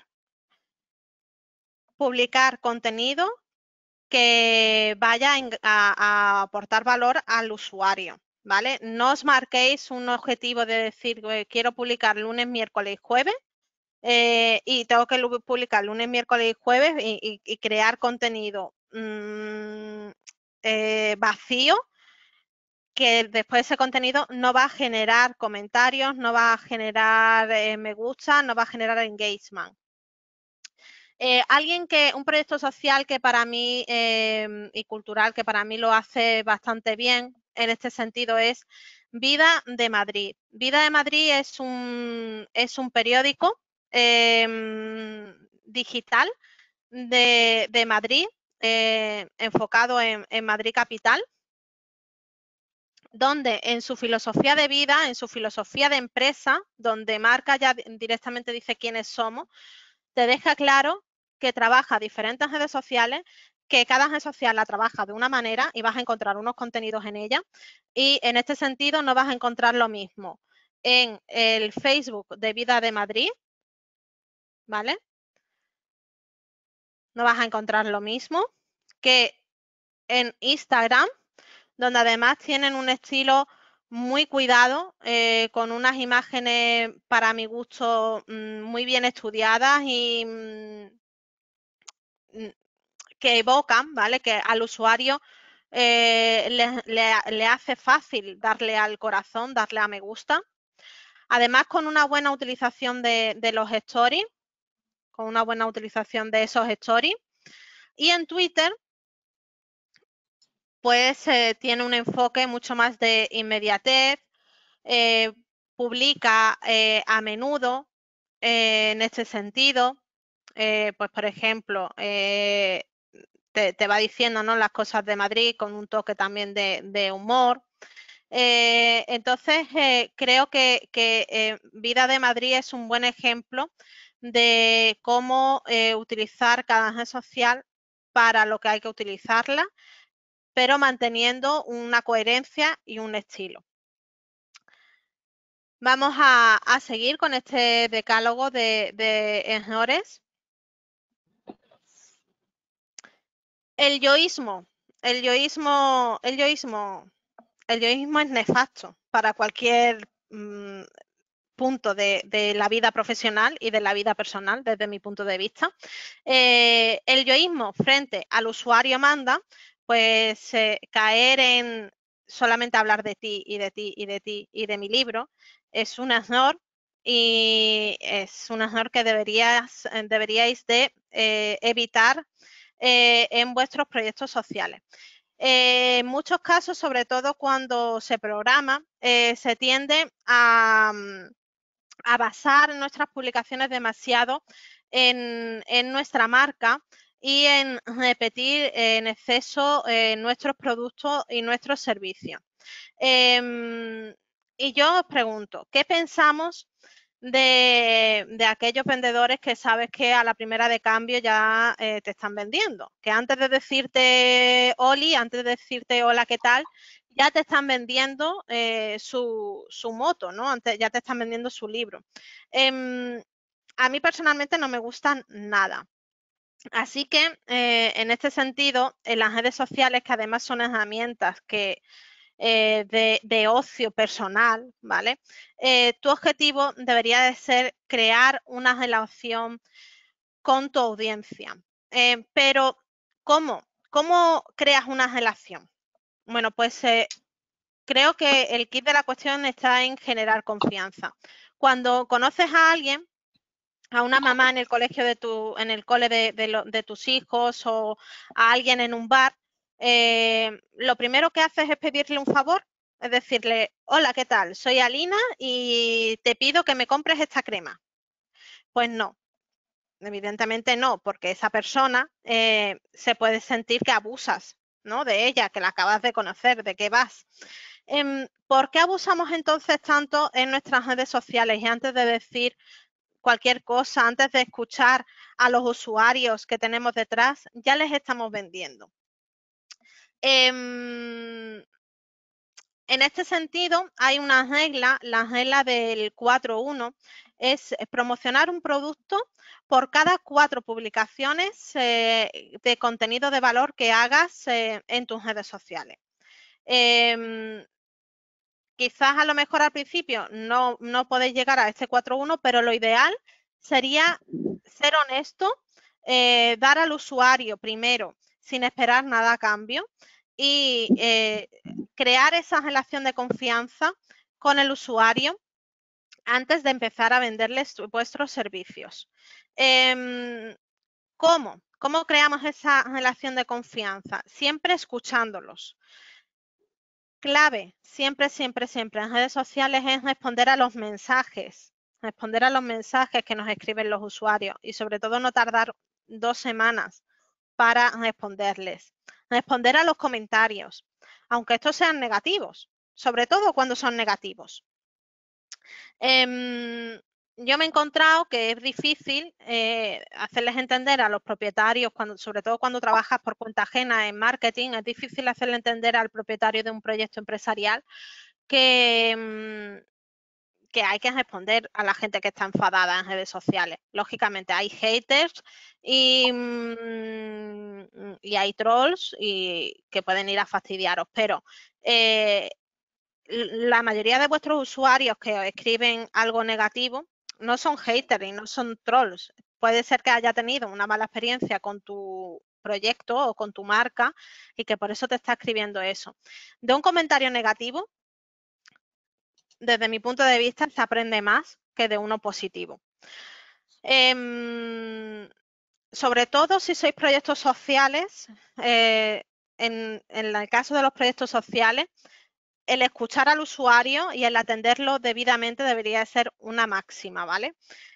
Publicar contenido que vaya a aportar valor al usuario, ¿vale? No os marquéis un objetivo de decir quiero publicar lunes, miércoles y jueves y tengo que publicar lunes, miércoles y jueves y crear contenido vacío, que después ese contenido no va a generar comentarios, no va a generar me gusta, no va a generar engagement. Un proyecto social que para mí y cultural que para mí lo hace bastante bien en este sentido es Vida de Madrid. Vida de Madrid es un periódico digital de Madrid, enfocado en Madrid capital, donde en su filosofía de vida, en su filosofía de empresa, donde marca ya directamente dice quiénes somos, te deja claro que trabaja diferentes redes sociales, que cada red social la trabaja de una manera y vas a encontrar unos contenidos en ella. Y en este sentido no vas a encontrar lo mismo en el Facebook de Vida de Madrid, ¿vale? No vas a encontrar lo mismo que en Instagram, donde además tienen un estilo muy cuidado, con unas imágenes para mi gusto muy bien estudiadas y que evocan, ¿vale? Que al usuario le hace fácil darle al corazón, darle a me gusta. Además, con una buena utilización de los stories, con una buena utilización de esos stories. Y en Twitter, pues tiene un enfoque mucho más de inmediatez, publica a menudo en este sentido. Pues, por ejemplo, te va diciendo, ¿no?, las cosas de Madrid con un toque también de humor. Entonces, creo que Vida de Madrid es un buen ejemplo de cómo utilizar cada red social para lo que hay que utilizarla, pero manteniendo una coherencia y un estilo. Vamos a seguir con este decálogo de errores. El yoísmo es nefasto para cualquier punto de la vida profesional y de la vida personal, desde mi punto de vista. El yoísmo frente al usuario manda, pues caer en solamente hablar de ti y de ti y de ti y de mi libro es un error, y es un error que deberíais de evitar en vuestros proyectos sociales. En muchos casos, sobre todo cuando se programa, se tiende a basar nuestras publicaciones demasiado en nuestra marca y en repetir en exceso nuestros productos y nuestros servicios. Y yo os pregunto, ¿qué pensamos de aquellos vendedores que sabes que a la primera de cambio ya te están vendiendo? Que antes de decirte Oli, antes de decirte hola, ¿qué tal?, ya te están vendiendo su moto, ¿no? Ya te están vendiendo su libro. A mí personalmente no me gustan nada. Así que en este sentido, en las redes sociales, que además son herramientas que de ocio personal, ¿vale? Tu objetivo debería de ser crear una relación con tu audiencia. Pero, ¿cómo? ¿Cómo creas una relación? Bueno, pues creo que el kit de la cuestión está en generar confianza. Cuando conoces a alguien, a una mamá en el colegio en el cole de tus hijos, o a alguien en un bar, lo primero que haces es pedirle un favor, es decirle, hola, ¿qué tal? Soy Alina y te pido que me compres esta crema. Pues no, evidentemente no, porque esa persona se puede sentir que abusas, ¿no?, de ella, que la acabas de conocer, de qué vas. ¿Por qué abusamos entonces tanto en nuestras redes sociales? Y antes de decir cualquier cosa, antes de escuchar a los usuarios que tenemos detrás, ya les estamos vendiendo. En este sentido, hay una regla, la regla del 4-1, es promocionar un producto por cada 4 publicaciones de contenido de valor que hagas en tus redes sociales. Quizás a lo mejor al principio no podéis llegar a este 4-1, pero lo ideal sería ser honesto, dar al usuario primero sin esperar nada a cambio, y crear esa relación de confianza con el usuario antes de empezar a venderles vuestros servicios. ¿Cómo? ¿Cómo creamos esa relación de confianza? Siempre escuchándolos. Clave, siempre, siempre, siempre en redes sociales es responder a los mensajes que nos escriben los usuarios y sobre todo no tardar 2 semanas para responderles. Responder a los comentarios, aunque estos sean negativos, sobre todo cuando son negativos. Yo me he encontrado que es difícil hacerles entender a los propietarios, sobre todo cuando trabajas por cuenta ajena en marketing, es difícil hacerle entender al propietario de un proyecto empresarial que hay que responder a la gente que está enfadada en redes sociales. Lógicamente hay haters y hay trolls que pueden ir a fastidiaros, pero la mayoría de vuestros usuarios que os escriben algo negativo no son haters y no son trolls. Puede ser que haya tenido una mala experiencia con tu proyecto o con tu marca y que por eso te está escribiendo eso. De un comentario negativo, desde mi punto de vista, se aprende más que de uno positivo. Sobre todo si sois proyectos sociales, en el caso de los proyectos sociales, el escuchar al usuario y el atenderlo debidamente debería ser una máxima, ¿vale?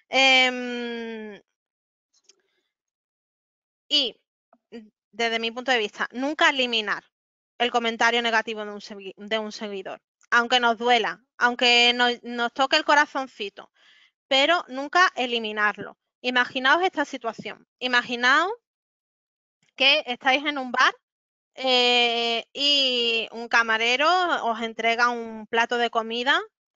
Y desde mi punto de vista, nunca eliminar el comentario negativo de un seguidor, aunque nos duela, aunque nos toque el corazoncito, pero nunca eliminarlo. Imaginaos esta situación. Imaginaos que estáis en un bar y un camarero os entrega un plato de comida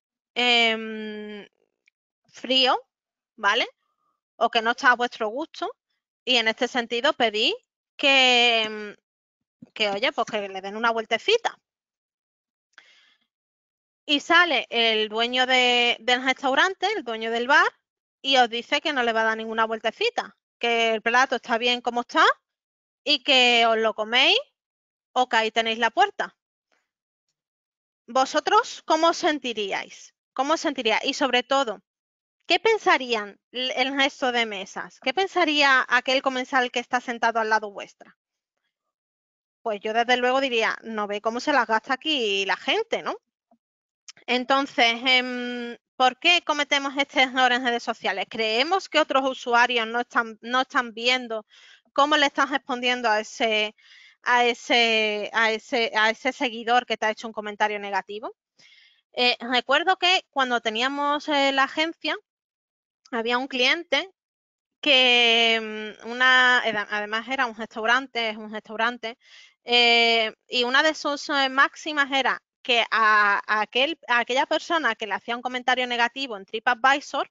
frío, ¿vale? O que no está a vuestro gusto y en este sentido pedís que oye, pues que le den una vueltecita. Y sale el dueño del restaurante, el dueño del bar, y os dice que no le va a dar ninguna vueltecita, que el plato está bien como está y que os lo coméis o que ahí tenéis la puerta. ¿Vosotros cómo os sentiríais? ¿Cómo os sentiríais? Y sobre todo, ¿qué pensarían el resto de mesas? ¿Qué pensaría aquel comensal que está sentado al lado vuestra? Pues yo desde luego diría, no ve cómo se las gasta aquí la gente, ¿no? Entonces, ¿por qué cometemos este error en redes sociales? ¿Creemos que otros usuarios no están viendo cómo le están respondiendo a ese seguidor que te ha hecho un comentario negativo? Recuerdo que cuando teníamos la agencia, había un cliente que además era un restaurante, y una de sus máximas era que a aquella persona que le hacía un comentario negativo en TripAdvisor,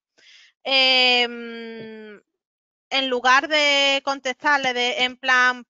en lugar de contestarle en plan,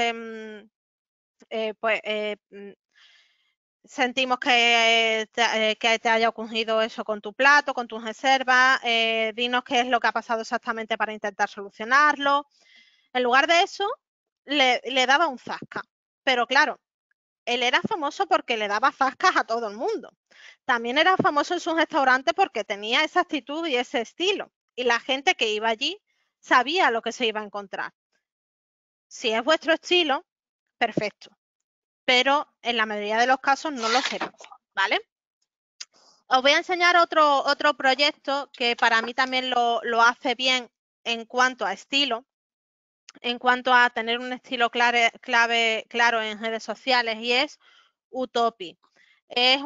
sentimos que te haya ocurrido eso con tu plato, con tus reservas, dinos qué es lo que ha pasado exactamente para intentar solucionarlo. En lugar de eso, le daba un zasca. Pero claro, él era famoso porque le daba zascas a todo el mundo. También era famoso en su restaurante porque tenía esa actitud y ese estilo. Y la gente que iba allí sabía lo que se iba a encontrar. Si es vuestro estilo, perfecto. Pero en la mayoría de los casos no lo será, ¿vale? Os voy a enseñar otro proyecto que para mí también lo hace bien en cuanto a estilo, en cuanto a tener un estilo claro en redes sociales, y es Utopi. A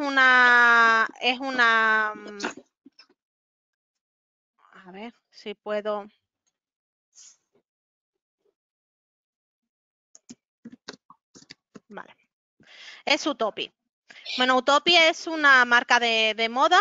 ver si puedo. Vale. Es Utopi. Bueno, Utopi es una marca de moda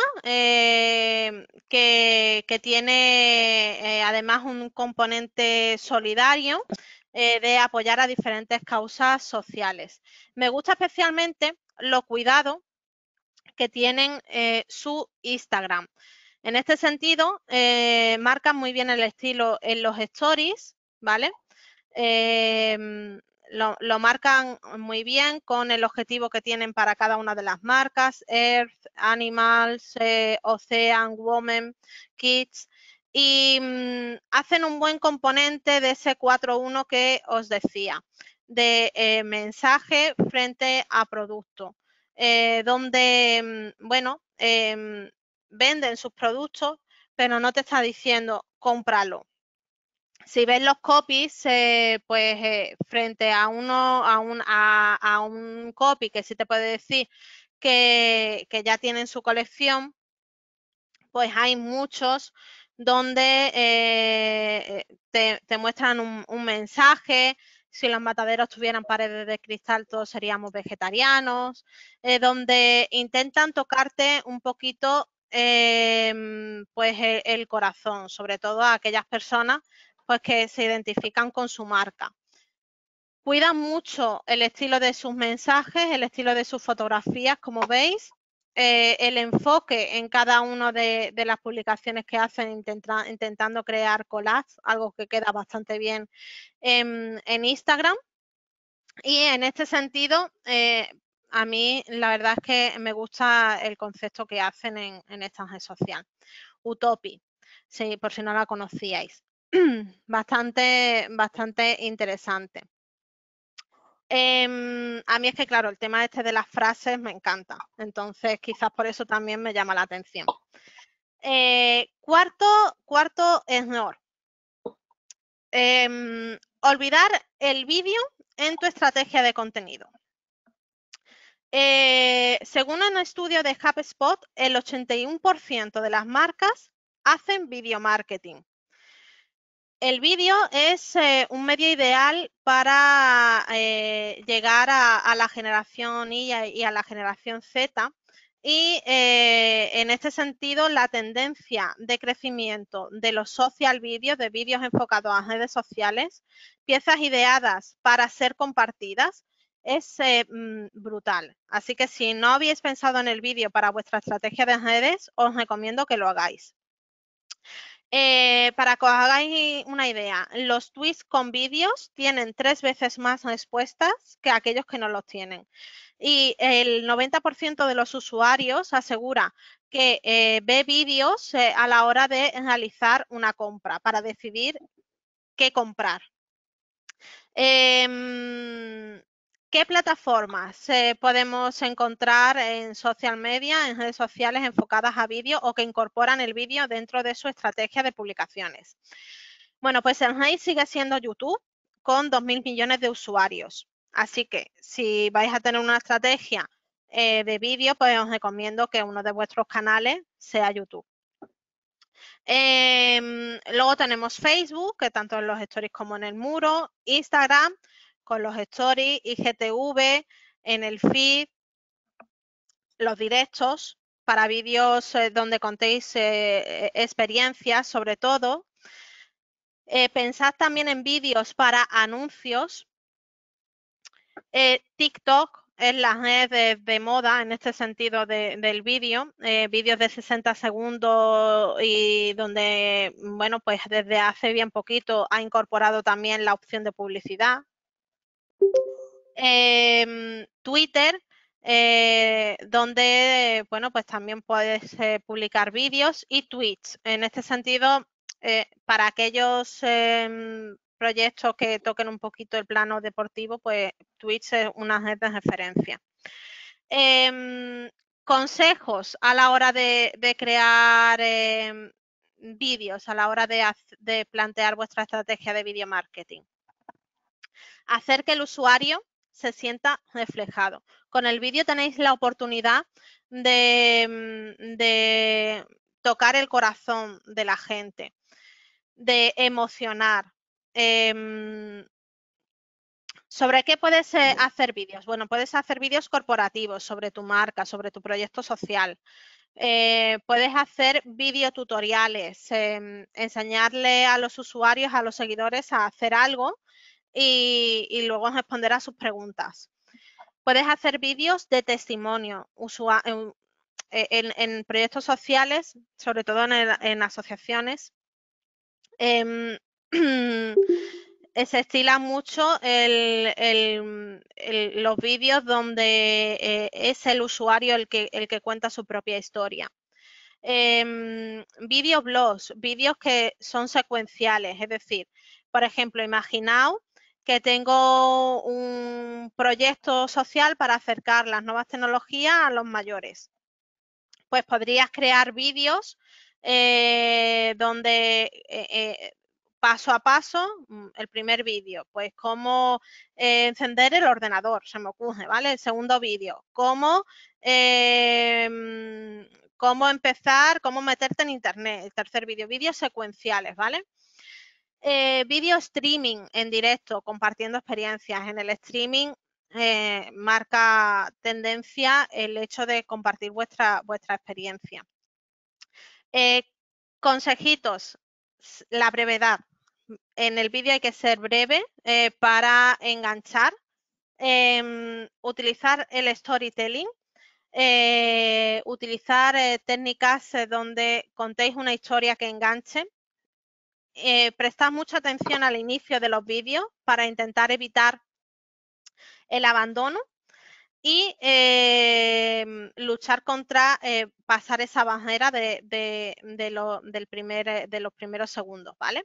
que tiene además un componente solidario de apoyar a diferentes causas sociales. Me gusta especialmente lo cuidado que tienen su Instagram. En este sentido, marcan muy bien el estilo en los stories, ¿vale? lo marcan muy bien con el objetivo que tienen para cada una de las marcas, Earth, Animals, Ocean, Women, Kids, y hacen un buen componente de ese 4-1 que os decía, de mensaje frente a producto, donde, bueno, venden sus productos, pero no te está diciendo cómpralo. Si ves los copies, pues frente a un copy que sí te puede decir que ya tienen su colección, pues hay muchos donde te muestran un mensaje. Si los mataderos tuvieran paredes de cristal, todos seríamos vegetarianos, donde intentan tocarte un poquito pues el corazón, sobre todo a aquellas personas pues que se identifican con su marca. Cuidan mucho el estilo de sus mensajes, el estilo de sus fotografías, como veis, el enfoque en cada una de las publicaciones que hacen, intentando crear collages, algo que queda bastante bien en Instagram. Y en este sentido, a mí la verdad es que me gusta el concepto que hacen en esta red social. Utopi, sí, por si no la conocíais. Bastante interesante. A mí es que, claro, el tema este de las frases me encanta. Entonces, quizás por eso también me llama la atención. Cuarto error. Olvidar el vídeo en tu estrategia de contenido. Según un estudio de HubSpot, el 81% de las marcas hacen video marketing. El vídeo es un medio ideal para llegar a la generación Y y a la generación Z. Y en este sentido, la tendencia de crecimiento de los social videos, de vídeos enfocados a redes sociales, piezas ideadas para ser compartidas, es brutal. Así que si no habéis pensado en el vídeo para vuestra estrategia de redes, os recomiendo que lo hagáis. Para que os hagáis una idea, los tweets con vídeos tienen 3 veces más respuestas que aquellos que no los tienen. Y el 90% de los usuarios asegura que ve vídeos a la hora de realizar una compra para decidir qué comprar. ¿Qué plataformas podemos encontrar en social media, en redes sociales enfocadas a vídeo o que incorporan el vídeo dentro de su estrategia de publicaciones? Bueno, pues el rey sigue siendo YouTube con 2.000 millones de usuarios. Así que si vais a tener una estrategia de vídeo, pues os recomiendo que uno de vuestros canales sea YouTube. Luego tenemos Facebook, que tanto en los stories como en el muro, Instagram, con los stories, IGTV, en el feed, los directos para vídeos donde contéis experiencias sobre todo. Pensad también en vídeos para anuncios. TikTok es la red de moda en este sentido del vídeo, vídeos de 60 segundos y donde, bueno, pues desde hace bien poquito ha incorporado también la opción de publicidad. Twitter, donde, bueno, pues también puedes publicar vídeos y tweets. En este sentido, para aquellos proyectos que toquen un poquito el plano deportivo, pues Twitch es una red de referencia. Consejos a la hora de crear vídeos, a la hora de plantear vuestra estrategia de video marketing. Hacer que el usuario se sienta reflejado. Con el vídeo tenéis la oportunidad de tocar el corazón de la gente, de emocionar. ¿Sobre qué puedes hacer vídeos? Bueno, puedes hacer vídeos corporativos sobre tu marca, sobre tu proyecto social. Puedes hacer videotutoriales, enseñarle a los usuarios, a los seguidores a hacer algo y luego responder a sus preguntas. Puedes hacer vídeos de testimonio en proyectos sociales, sobre todo en asociaciones. se estila mucho los vídeos donde es el usuario el que cuenta su propia historia. Videoblogs, vídeos que son secuenciales, es decir, por ejemplo, imaginaos que tengo un proyecto social para acercar las nuevas tecnologías a los mayores. Pues podrías crear vídeos donde paso a paso, el primer vídeo, pues cómo encender el ordenador, se me ocurre, ¿vale? El segundo vídeo, cómo empezar, cómo meterte en internet. El tercer vídeo, vídeos secuenciales, ¿vale? Vídeo streaming en directo, compartiendo experiencias. En el streaming marca tendencia el hecho de compartir vuestra experiencia. Consejitos, la brevedad. En el vídeo hay que ser breve para enganchar. Utilizar el storytelling. Utilizar técnicas donde contéis una historia que enganche. Prestad mucha atención al inicio de los vídeos para intentar evitar el abandono y luchar contra pasar esa barrera de los primeros segundos, ¿vale?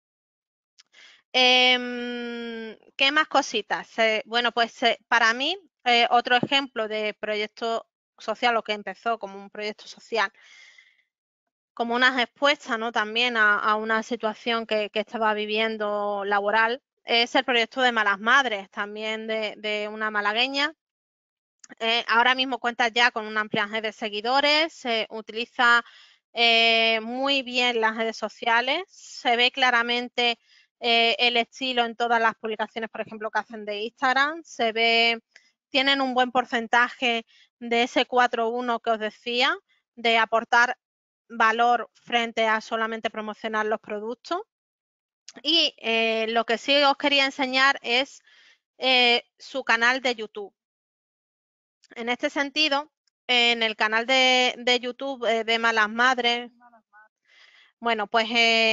¿Qué más cositas? Bueno, pues para mí, otro ejemplo de proyecto social o que empezó como un proyecto social, como una respuesta, ¿no? También a una situación que estaba viviendo laboral, es el proyecto de Malas Madres, también de una malagueña. Ahora mismo cuenta ya con una amplia red de seguidores, utiliza muy bien las redes sociales, se ve claramente el estilo en todas las publicaciones, por ejemplo, que hacen de Instagram, se ve, tienen un buen porcentaje de ese 4-1 que os decía, de aportar valor frente a solamente promocionar los productos. Y lo que sí os quería enseñar es su canal de YouTube. En este sentido, en el canal de YouTube de Malas Madres, bueno, pues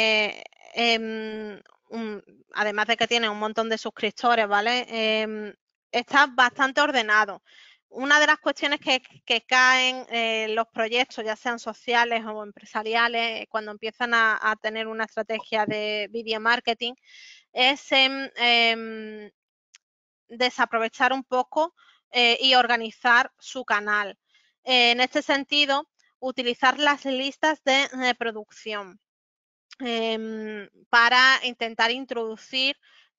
además de que tiene un montón de suscriptores, ¿vale? Está bastante ordenado. Una de las cuestiones que caen los proyectos, ya sean sociales o empresariales, cuando empiezan a tener una estrategia de video marketing, es desaprovechar un poco y organizar su canal. En este sentido, utilizar las listas de reproducción para intentar introducir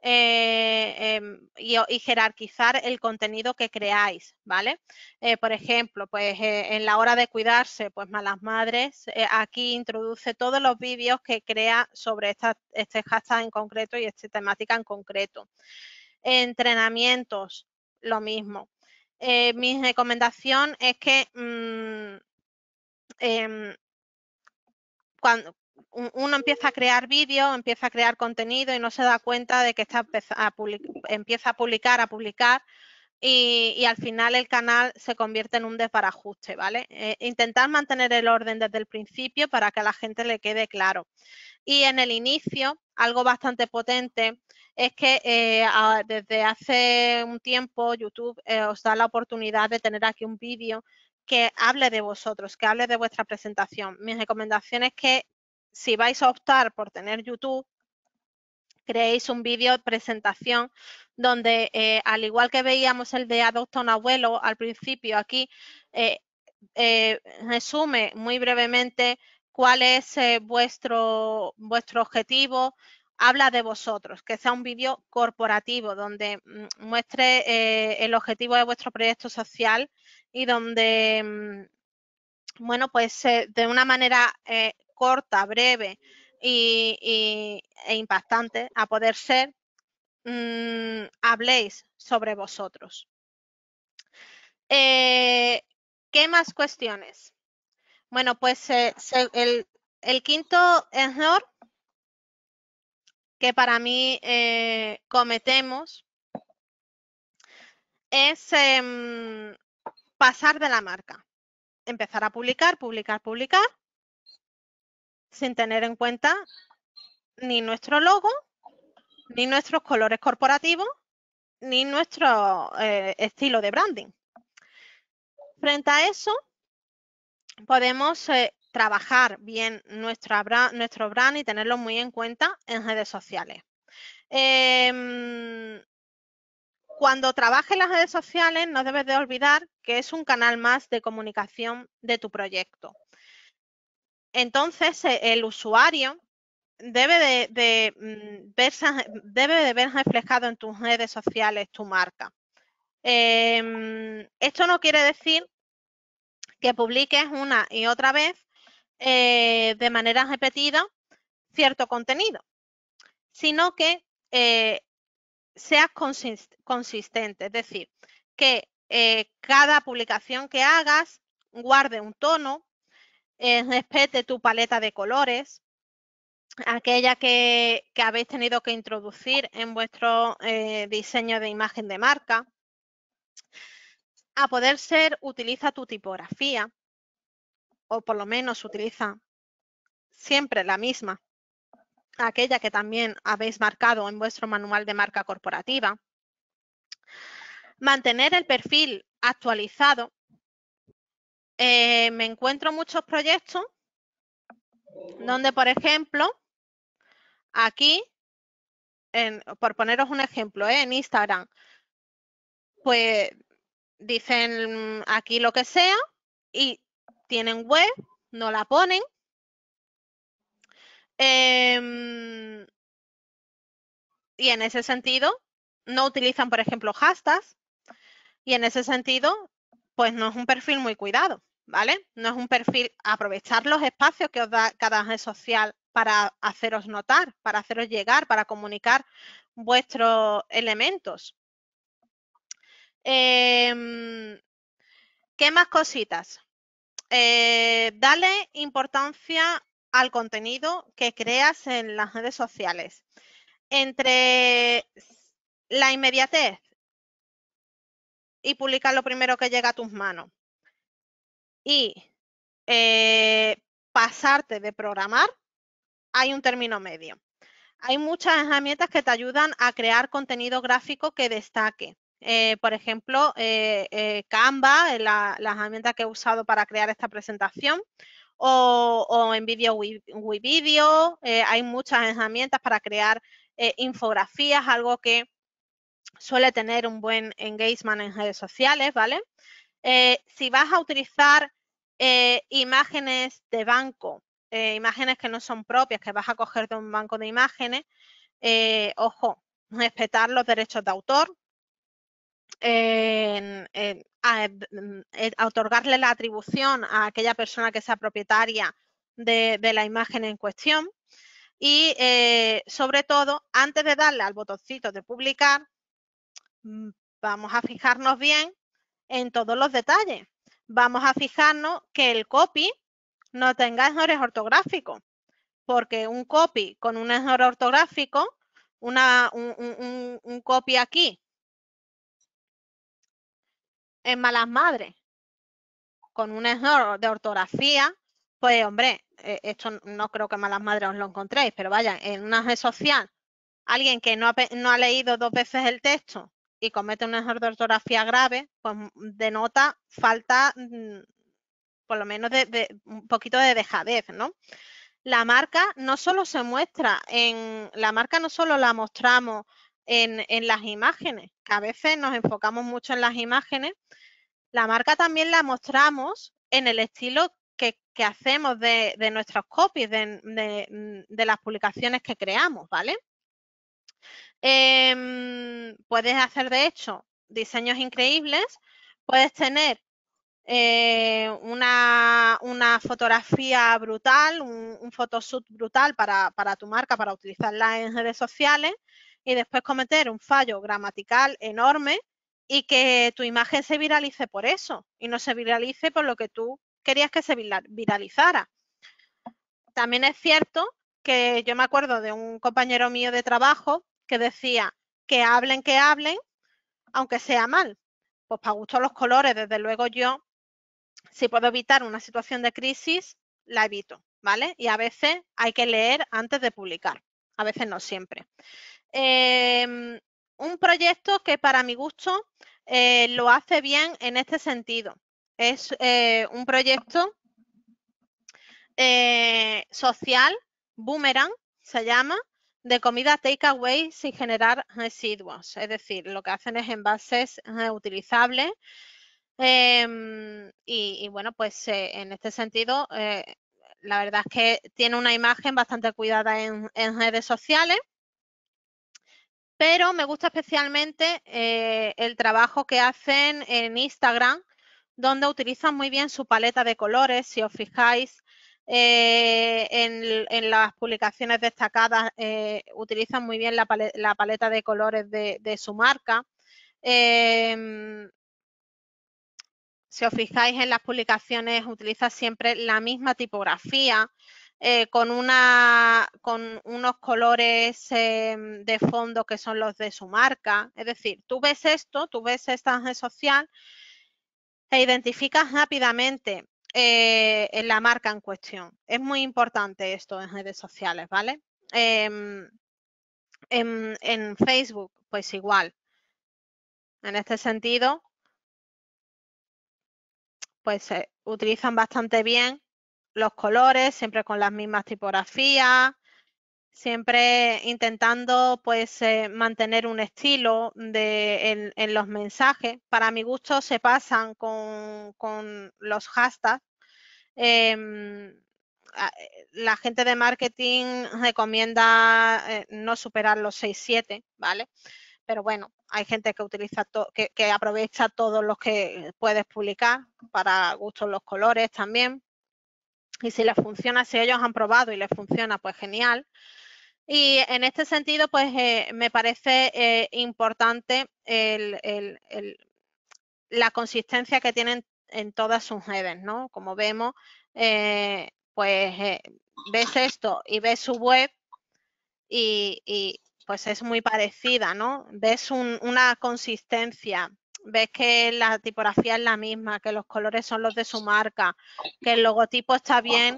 y jerarquizar el contenido que creáis, ¿vale? Por ejemplo, pues en la hora de cuidarse, pues Malas Madres, aquí introduce todos los vídeos que crea sobre este hashtag en concreto y esta temática en concreto. Entrenamientos, lo mismo. Mi recomendación es que cuando uno empieza a crear vídeos, empieza a crear contenido y no se da cuenta de que empieza a publicar y al final el canal se convierte en un desbarajuste, ¿vale? Intentar mantener el orden desde el principio para que a la gente le quede claro. Y en el inicio, algo bastante potente es que desde hace un tiempo YouTube os da la oportunidad de tener aquí un vídeo que hable de vosotros, que hable de vuestra presentación. Mi recomendación es que si vais a optar por tener YouTube, creéis un vídeo de presentación donde, al igual que veíamos el de Adopta un abuelo al principio, aquí resume muy brevemente cuál es vuestro objetivo, habla de vosotros, que sea un vídeo corporativo donde muestre el objetivo de vuestro proyecto social y donde, bueno, pues de una manera corta, breve e impactante a poder ser, habléis sobre vosotros. ¿Qué más cuestiones? Bueno, pues el quinto error que para mí cometemos es pasar de la marca. Empezar a publicar, sin tener en cuenta ni nuestro logo, ni nuestros colores corporativos, ni nuestro estilo de branding. Frente a eso, podemos trabajar bien nuestro brand y tenerlo muy en cuenta en redes sociales. Cuando trabajes en las redes sociales, no debes de olvidar que es un canal más de comunicación de tu proyecto. Entonces, el usuario debe de ver reflejado en tus redes sociales tu marca. Esto no quiere decir que publiques una y otra vez de manera repetida cierto contenido, sino que seas consistente, es decir, que cada publicación que hagas guarde un tono, respete tu paleta de colores, aquella que habéis tenido que introducir en vuestro diseño de imagen de marca. A poder ser, utiliza tu tipografía, o por lo menos utiliza siempre la misma, aquella que también habéis marcado en vuestro manual de marca corporativa. Mantener el perfil actualizado. Me encuentro muchos proyectos donde, por ejemplo, aquí, por poneros un ejemplo, en Instagram, pues dicen aquí lo que sea y tienen web, no la ponen. Y en ese sentido, no utilizan, por ejemplo, hashtags. Y en ese sentido, pues no es un perfil muy cuidado, ¿vale? No es un perfil, aprovechar los espacios que os da cada red social para haceros notar, para haceros llegar, para comunicar vuestros elementos. ¿Qué más cositas? Dale importancia al contenido que creas en las redes sociales. Entre la inmediatez y publicar lo primero que llega a tus manos y pasarte de programar, hay un término medio. Hay muchas herramientas que te ayudan a crear contenido gráfico que destaque. Por ejemplo, Canva, la herramienta que he usado para crear esta presentación, o en Video, hay muchas herramientas para crear infografías, algo que suele tener un buen engagement en redes sociales, ¿vale? Si vas a utilizar imágenes de banco, imágenes que no son propias, que vas a coger de un banco de imágenes, ojo, respetar los derechos de autor, otorgarle la atribución a aquella persona que sea propietaria de la imagen en cuestión y, sobre todo, antes de darle al botoncito de publicar, vamos a fijarnos bien en todos los detalles. Vamos a fijarnos que el copy no tenga errores ortográficos, porque un copy con un error ortográfico, un copy aquí en Malas Madres con un error de ortografía, pues hombre, esto no creo que Malas Madres os lo encontréis, pero vaya, en una red social, alguien que no ha leído 2 veces el texto y comete un error de ortografía grave, pues denota falta, por lo menos de un poquito de dejadez, ¿no? La marca no solo se muestra la marca no solo la mostramos en las imágenes, que a veces nos enfocamos mucho en las imágenes, la marca también la mostramos en el estilo que hacemos de nuestros copies, de las publicaciones que creamos, ¿vale? Puedes hacer, de hecho, diseños increíbles, puedes tener una fotografía brutal, un photoshoot brutal para tu marca, para utilizarla en redes sociales y después cometer un fallo gramatical enorme y que tu imagen se viralice por eso y no se viralice por lo que tú querías que se viralizara. También es cierto que yo me acuerdo de un compañero mío de trabajo que decía que hablen, aunque sea mal. Pues para gusto los colores, desde luego yo, si puedo evitar una situación de crisis, la evito, ¿vale? Y a veces hay que leer antes de publicar, a veces no siempre. Un proyecto que para mi gusto lo hace bien en este sentido. Es un proyecto social, Boomerang se llama, de comida takeaway sin generar residuos. Es decir, lo que hacen es envases reutilizables. Y bueno, pues en este sentido, la verdad es que tiene una imagen bastante cuidada en redes sociales. Pero me gusta especialmente el trabajo que hacen en Instagram, donde utilizan muy bien su paleta de colores. Si os fijáis en las publicaciones destacadas, utilizan muy bien la paleta de colores de su marca. Si os fijáis en las publicaciones, utiliza siempre la misma tipografía. Con unos colores de fondo que son los de su marca. Es decir, tú ves esto, tú ves esta red social e identificas rápidamente en la marca en cuestión. Es muy importante esto en redes sociales, ¿vale? En Facebook, pues igual. En este sentido, pues utilizan bastante bien los colores, siempre con las mismas tipografías, siempre intentando pues mantener un estilo en los mensajes. Para mi gusto se pasan con los hashtags. La gente de marketing recomienda no superar los 6-7, ¿vale? Pero bueno, hay gente que utiliza que aprovecha todos los que puedes publicar para gustos los colores también. Y si les funciona, si ellos han probado y les funciona, pues genial. Y en este sentido, pues me parece importante la consistencia que tienen en todas sus redes, ¿no? Como vemos, pues ves esto y ves su web y pues es muy parecida, ¿no? Ves una consistencia, ves que la tipografía es la misma, que los colores son los de su marca, que el logotipo está bien,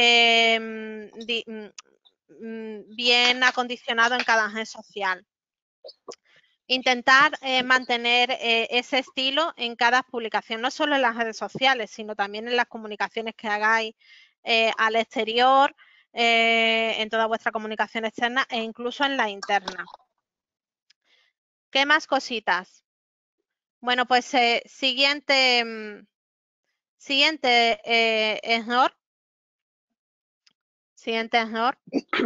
bien acondicionado en cada red social. Intentar mantener ese estilo en cada publicación, no solo en las redes sociales, sino también en las comunicaciones que hagáis al exterior, en toda vuestra comunicación externa e incluso en la interna. ¿Qué más cositas? Bueno, pues siguiente error. Siguiente error.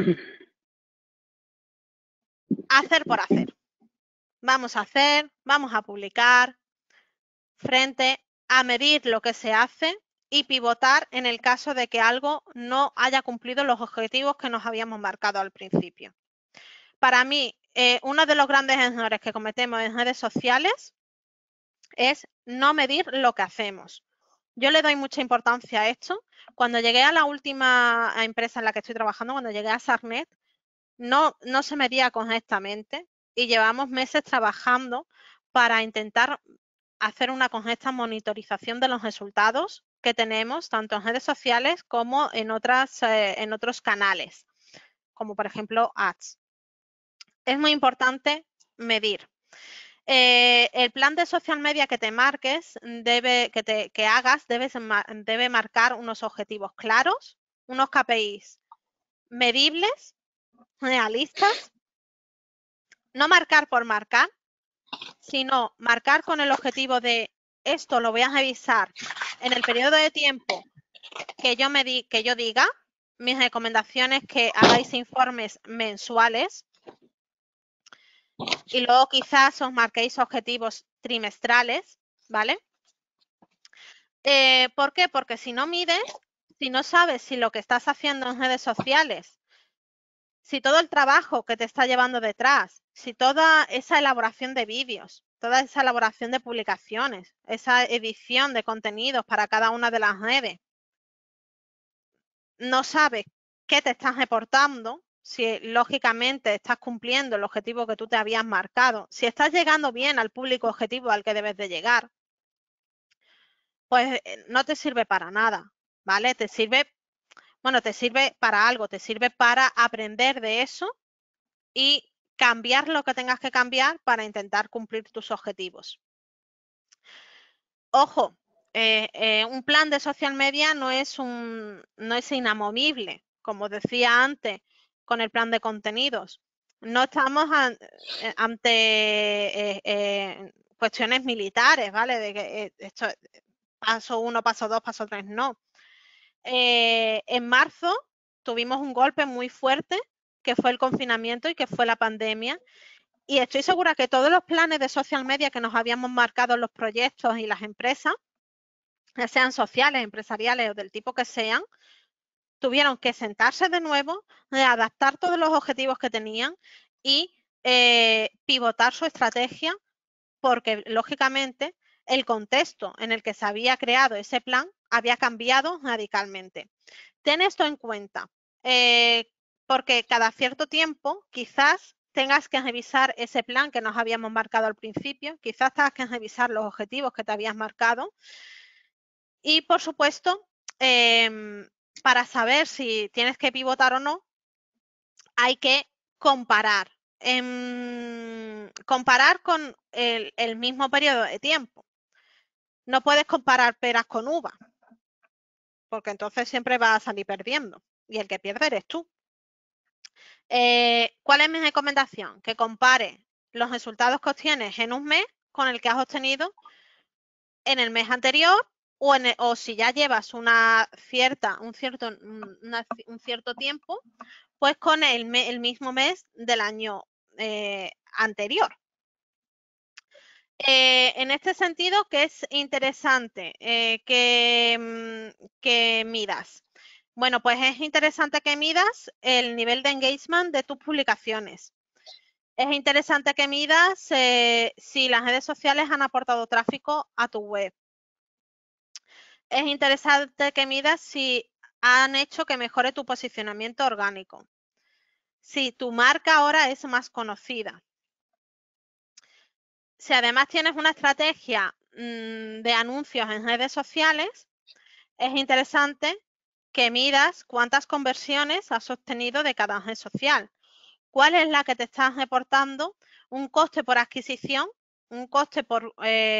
Hacer por hacer. Vamos a hacer, vamos a publicar frente a medir lo que se hace y pivotar en el caso de que algo no haya cumplido los objetivos que nos habíamos marcado al principio. Para mí, uno de los grandes errores que cometemos en redes sociales es no medir lo que hacemos. Yo le doy mucha importancia a esto. Cuando llegué a la última empresa en la que estoy trabajando, cuando llegué a Sarnet, no se medía correctamente y llevamos meses trabajando para intentar hacer una correcta monitorización de los resultados que tenemos tanto en redes sociales como en otros canales, como por ejemplo Ads. Es muy importante medir. El plan de social media que te marques, que hagas, debe marcar unos objetivos claros, unos KPIs medibles, realistas, no marcar por marcar, sino marcar con el objetivo de esto lo voy a revisar en el periodo de tiempo que yo diga. Mis recomendaciones que hagáis informes mensuales y luego quizás os marquéis objetivos trimestrales, ¿vale? ¿Por qué? Porque si no mides, si no sabes si lo que estás haciendo en redes sociales, si todo el trabajo que te está llevando detrás, si toda esa elaboración de vídeos, toda esa elaboración de publicaciones, esa edición de contenidos para cada una de las redes, no sabes qué te estás reportando, si lógicamente estás cumpliendo el objetivo que tú te habías marcado, si estás llegando bien al público objetivo al que debes de llegar, pues no te sirve para nada, ¿vale? Te sirve para algo, te sirve para aprender de eso y cambiar lo que tengas que cambiar para intentar cumplir tus objetivos. Ojo, un plan de social media no es inamovible, como decía antes, con el plan de contenidos. No estamos ante cuestiones militares, ¿vale? De que esto paso 1, paso 2, paso 3, no. En marzo tuvimos un golpe muy fuerte, que fue el confinamiento y que fue la pandemia. Y estoy segura que todos los planes de social media que nos habíamos marcado en los proyectos y las empresas, ya sean sociales, empresariales o del tipo que sean, tuvieron que sentarse de nuevo, adaptar todos los objetivos que tenían y pivotar su estrategia, porque lógicamente el contexto en el que se había creado ese plan había cambiado radicalmente. Ten esto en cuenta, porque cada cierto tiempo quizás tengas que revisar ese plan que nos habíamos marcado al principio, quizás tengas que revisar los objetivos que te habías marcado y, por supuesto, para saber si tienes que pivotar o no, hay que comparar. Comparar con el mismo periodo de tiempo. No puedes comparar peras con uvas, porque entonces siempre vas a salir perdiendo y el que pierde eres tú. ¿Cuál es mi recomendación? Que compare los resultados que obtienes en un mes con el que has obtenido en el mes anterior o si ya llevas un cierto tiempo, pues con el mismo mes del año anterior. En este sentido, ¿qué es interesante que midas? Bueno, pues es interesante que midas el nivel de engagement de tus publicaciones. Es interesante que midas si las redes sociales han aportado tráfico a tu web. Es interesante que midas si han hecho que mejore tu posicionamiento orgánico. Si tu marca ahora es más conocida. Si además tienes una estrategia de anuncios en redes sociales, es interesante que midas cuántas conversiones has obtenido de cada red social. ¿Cuál es la que te está reportando un coste por adquisición, un coste por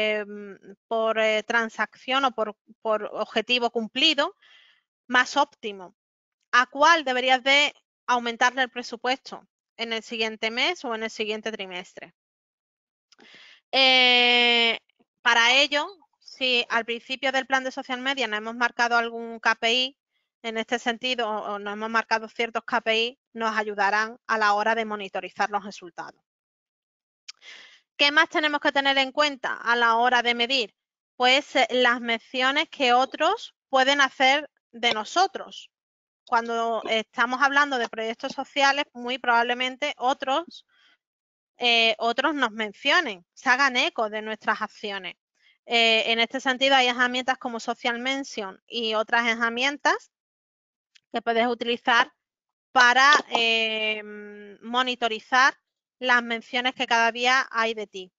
transacción o por objetivo cumplido más óptimo? ¿A cuál deberías de aumentarle el presupuesto en el siguiente mes o en el siguiente trimestre? Para ello, si al principio del plan de social media nos hemos marcado algún KPI, en este sentido, o nos hemos marcado ciertos KPI, nos ayudarán a la hora de monitorizar los resultados. ¿Qué más tenemos que tener en cuenta a la hora de medir? Pues las menciones que otros pueden hacer de nosotros. Cuando estamos hablando de proyectos sociales, muy probablemente otros nos mencionen, se hagan eco de nuestras acciones. En este sentido, hay herramientas como Social Mention y otras herramientas que puedes utilizar para monitorizar las menciones que cada día hay de ti.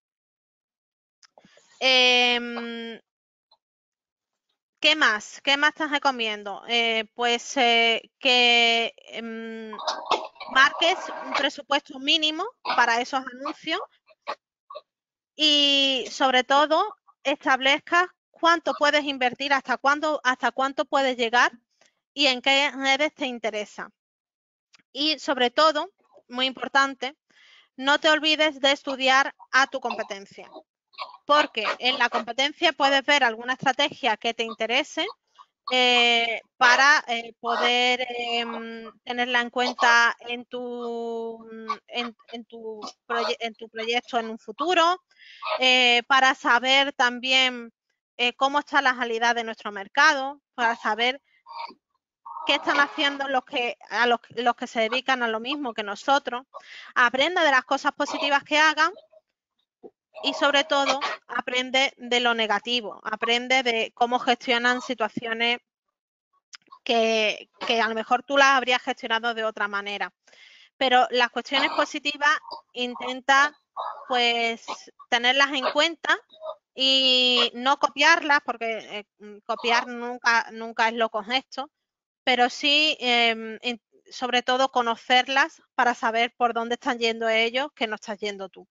¿Qué más? ¿Qué más te recomiendo? Pues que marques un presupuesto mínimo para esos anuncios y sobre todo establezcas cuánto puedes invertir, hasta cuánto puedes llegar y en qué redes te interesa. Y sobre todo, muy importante, no te olvides de estudiar a tu competencia, porque en la competencia puedes ver alguna estrategia que te interese para poder tenerla en cuenta en tu proyecto en un futuro, para saber también cómo está la realidad de nuestro mercado, para saber qué están haciendo los que se dedican a lo mismo que nosotros. Aprende de las cosas positivas que hagan y sobre todo aprende de lo negativo, aprende de cómo gestionan situaciones que a lo mejor tú las habrías gestionado de otra manera. Pero las cuestiones positivas intenta pues tenerlas en cuenta y no copiarlas, porque copiar nunca es lo correcto, pero sí sobre todo conocerlas para saber por dónde están yendo ellos, que no estás yendo tú.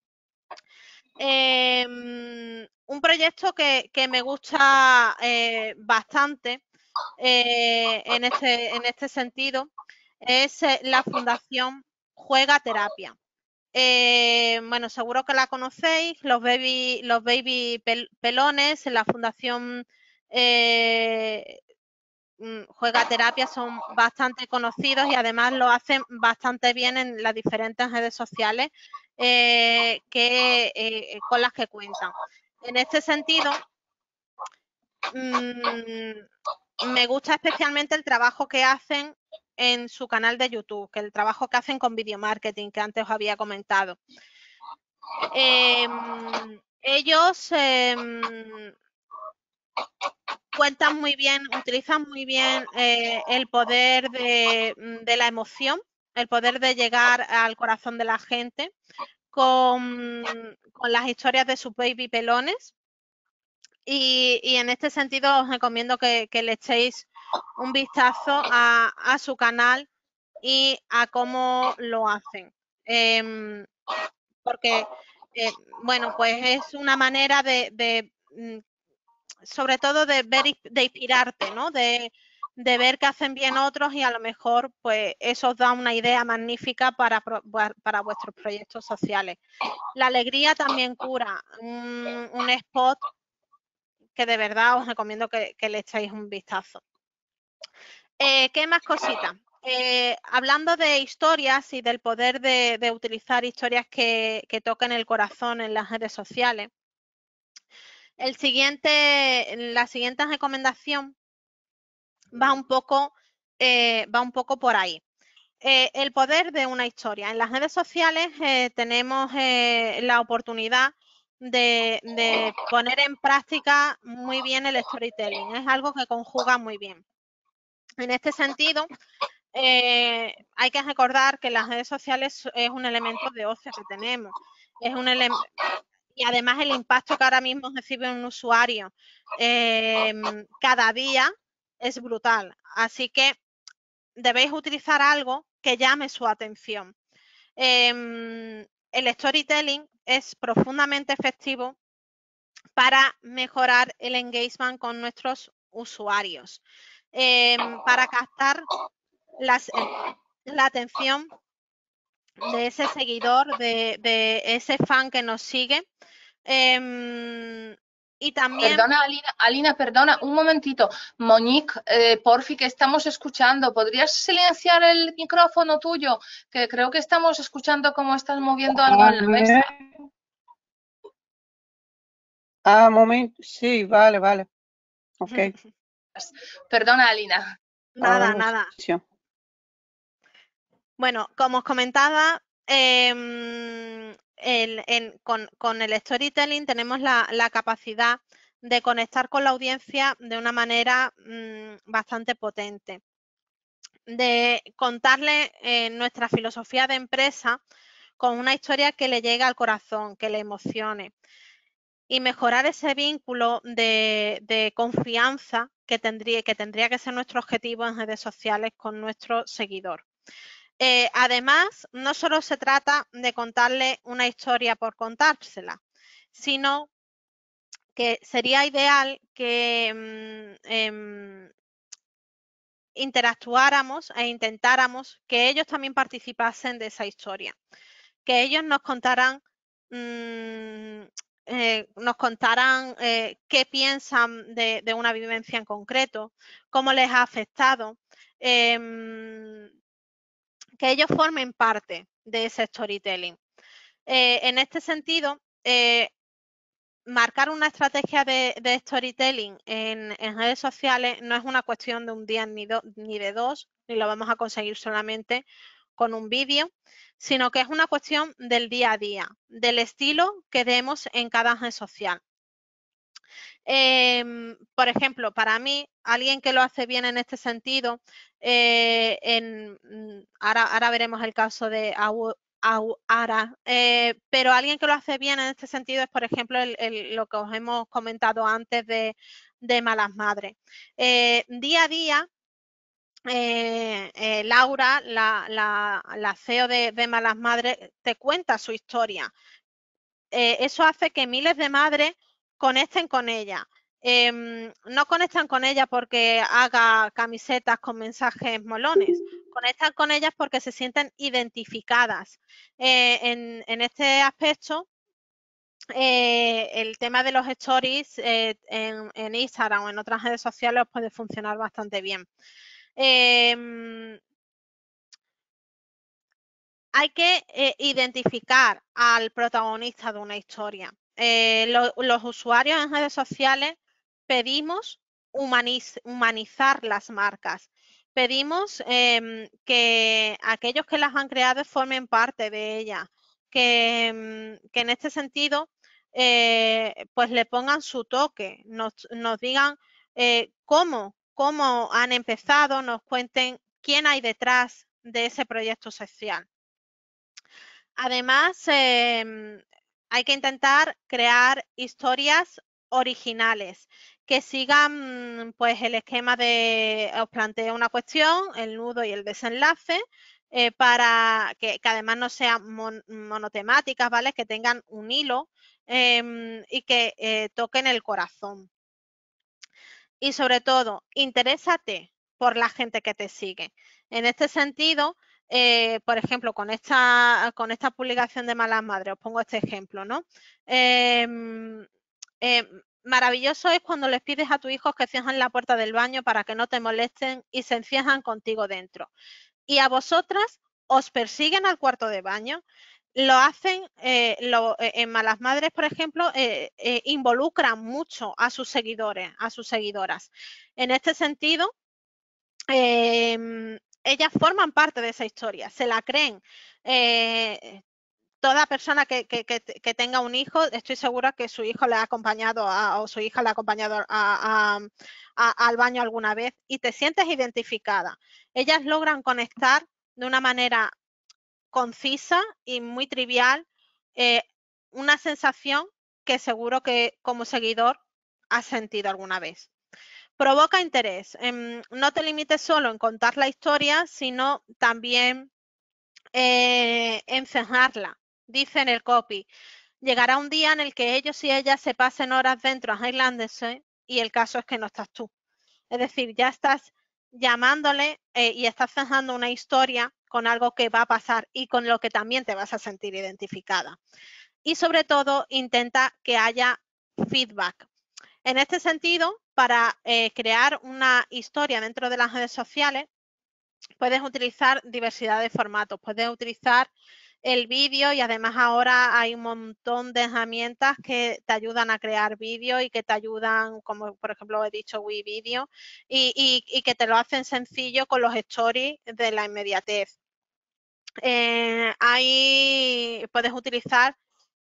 Un proyecto que me gusta bastante en este sentido es la Fundación Juega Terapia. Bueno, seguro que la conocéis, los baby pelones, la Fundación Juega Terapia son bastante conocidos y además lo hacen bastante bien en las diferentes redes sociales con las que cuentan. En este sentido, me gusta especialmente el trabajo que hacen en su canal de YouTube, que el trabajo que hacen con video marketing que antes os había comentado. Ellos cuentan muy bien, utilizan muy bien el poder de la emoción, el poder de llegar al corazón de la gente con las historias de sus baby pelones. Y en este sentido os recomiendo que le echéis un vistazo a su canal y a cómo lo hacen. Porque, bueno, pues es una manera sobre todo de inspirarte, ¿no? De ver que hacen bien otros y a lo mejor pues eso os da una idea magnífica para vuestros proyectos sociales. La alegría también cura, un spot que de verdad os recomiendo que le echéis un vistazo. ¿Qué más cositas? Hablando de historias y del poder de utilizar historias que toquen el corazón en las redes sociales, la siguiente recomendación va un poco por ahí. El poder de una historia. En las redes sociales tenemos la oportunidad de poner en práctica muy bien el storytelling. Es algo que conjuga muy bien. En este sentido, hay que recordar que las redes sociales es un elemento de ocio que tenemos. Es un elemento. Y además el impacto que ahora mismo recibe un usuario cada día es brutal. Así que debéis utilizar algo que llame su atención. El storytelling es profundamente efectivo para mejorar el engagement con nuestros usuarios, para captar la atención de ese seguidor, de ese fan que nos sigue. Y también... Perdona, Alina, perdona, un momentito. Monique, porfi, que estamos escuchando. ¿Podrías silenciar el micrófono tuyo? Que creo que estamos escuchando cómo estás moviendo algo en la mesa. Momento. Sí, vale. Ok. Perdona, Alina. Nada. Bueno, como os comentaba, con el storytelling tenemos la capacidad de conectar con la audiencia de una manera bastante potente, de contarle nuestra filosofía de empresa con una historia que le llegue al corazón, que le emocione y mejorar ese vínculo de confianza que tendría que ser nuestro objetivo en redes sociales con nuestro seguidor. Además, no solo se trata de contarle una historia por contársela, sino que sería ideal que interactuáramos e intentáramos que ellos también participasen de esa historia, que ellos nos contaran qué piensan de una vivencia en concreto, cómo les ha afectado, que ellos formen parte de ese storytelling. En este sentido, marcar una estrategia de storytelling en redes sociales no es una cuestión de un día ni de dos, ni lo vamos a conseguir solamente con un vídeo, sino que es una cuestión del día a día, del estilo que demos en cada red social. Por ejemplo, para mí, alguien que lo hace bien en este sentido, ahora veremos el caso de Ara, pero alguien que lo hace bien en este sentido es, por ejemplo, lo que os hemos comentado antes de Malas Madres. Día a día Laura, la CEO de Malas Madres, te cuenta su historia. Eso hace que miles de madres conecten con ella. No conectan con ella porque haga camisetas con mensajes molones, conectan con ellas porque se sienten identificadas. En este aspecto, el tema de los stories en Instagram o en otras redes sociales puede funcionar bastante bien. Hay que identificar al protagonista de una historia. Los usuarios en redes sociales pedimos humanizar las marcas. Pedimos que aquellos que las han creado formen parte de ellas, que en este sentido pues le pongan su toque, nos digan cómo han empezado, nos cuenten quién hay detrás de ese proyecto social. Además, hay que intentar crear historias originales que sigan pues el esquema de os planteo una cuestión, el nudo y el desenlace, para que además no sean monotemáticas, ¿vale? Que tengan un hilo y que toquen el corazón. Y sobre todo, interésate por la gente que te sigue. En este sentido, por ejemplo, con esta publicación de Malas Madres, os pongo este ejemplo, ¿no? Maravilloso es cuando les pides a tus hijos que cierren la puerta del baño para que no te molesten y se encierran contigo dentro. Y a vosotras os persiguen al cuarto de baño. Lo hacen, en Malas Madres, por ejemplo, involucran mucho a sus seguidores, a sus seguidoras. En este sentido, ellas forman parte de esa historia, se la creen. Toda persona que tenga un hijo, estoy segura que su hijo le ha acompañado o su hija le ha acompañado al baño alguna vez y te sientes identificada. Ellas logran conectar de una manera concisa y muy trivial una sensación que seguro que como seguidor has sentido alguna vez. Provoca interés. No te limites solo en contar la historia, sino también encerrarla. Dice en el copy, llegará un día en el que ellos y ellas se pasen horas dentro aislándose y el caso es que no estás tú. Es decir, ya estás llamándole y estás cerrando una historia con algo que va a pasar y con lo que también te vas a sentir identificada. Y sobre todo, intenta que haya feedback. En este sentido, para crear una historia dentro de las redes sociales, puedes utilizar diversidad de formatos. Puedes utilizar el vídeo y además ahora hay un montón de herramientas que te ayudan a crear vídeo y que te ayudan, como por ejemplo he dicho, WeVideo, y que te lo hacen sencillo con los stories de la inmediatez. Ahí puedes utilizar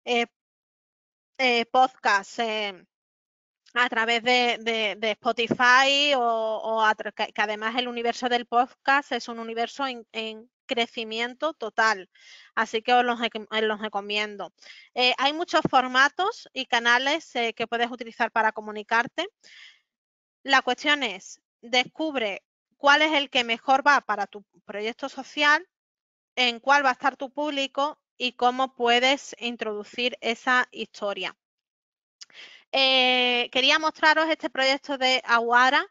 podcasts a través de Spotify que además el universo del podcast es un universo en crecimiento total, así que os los recomiendo. Hay muchos formatos y canales que puedes utilizar para comunicarte. La cuestión es, descubre cuál es el que mejor va para tu proyecto social, en cuál va a estar tu público y cómo puedes introducir esa historia. Quería mostraros este proyecto de Aguara.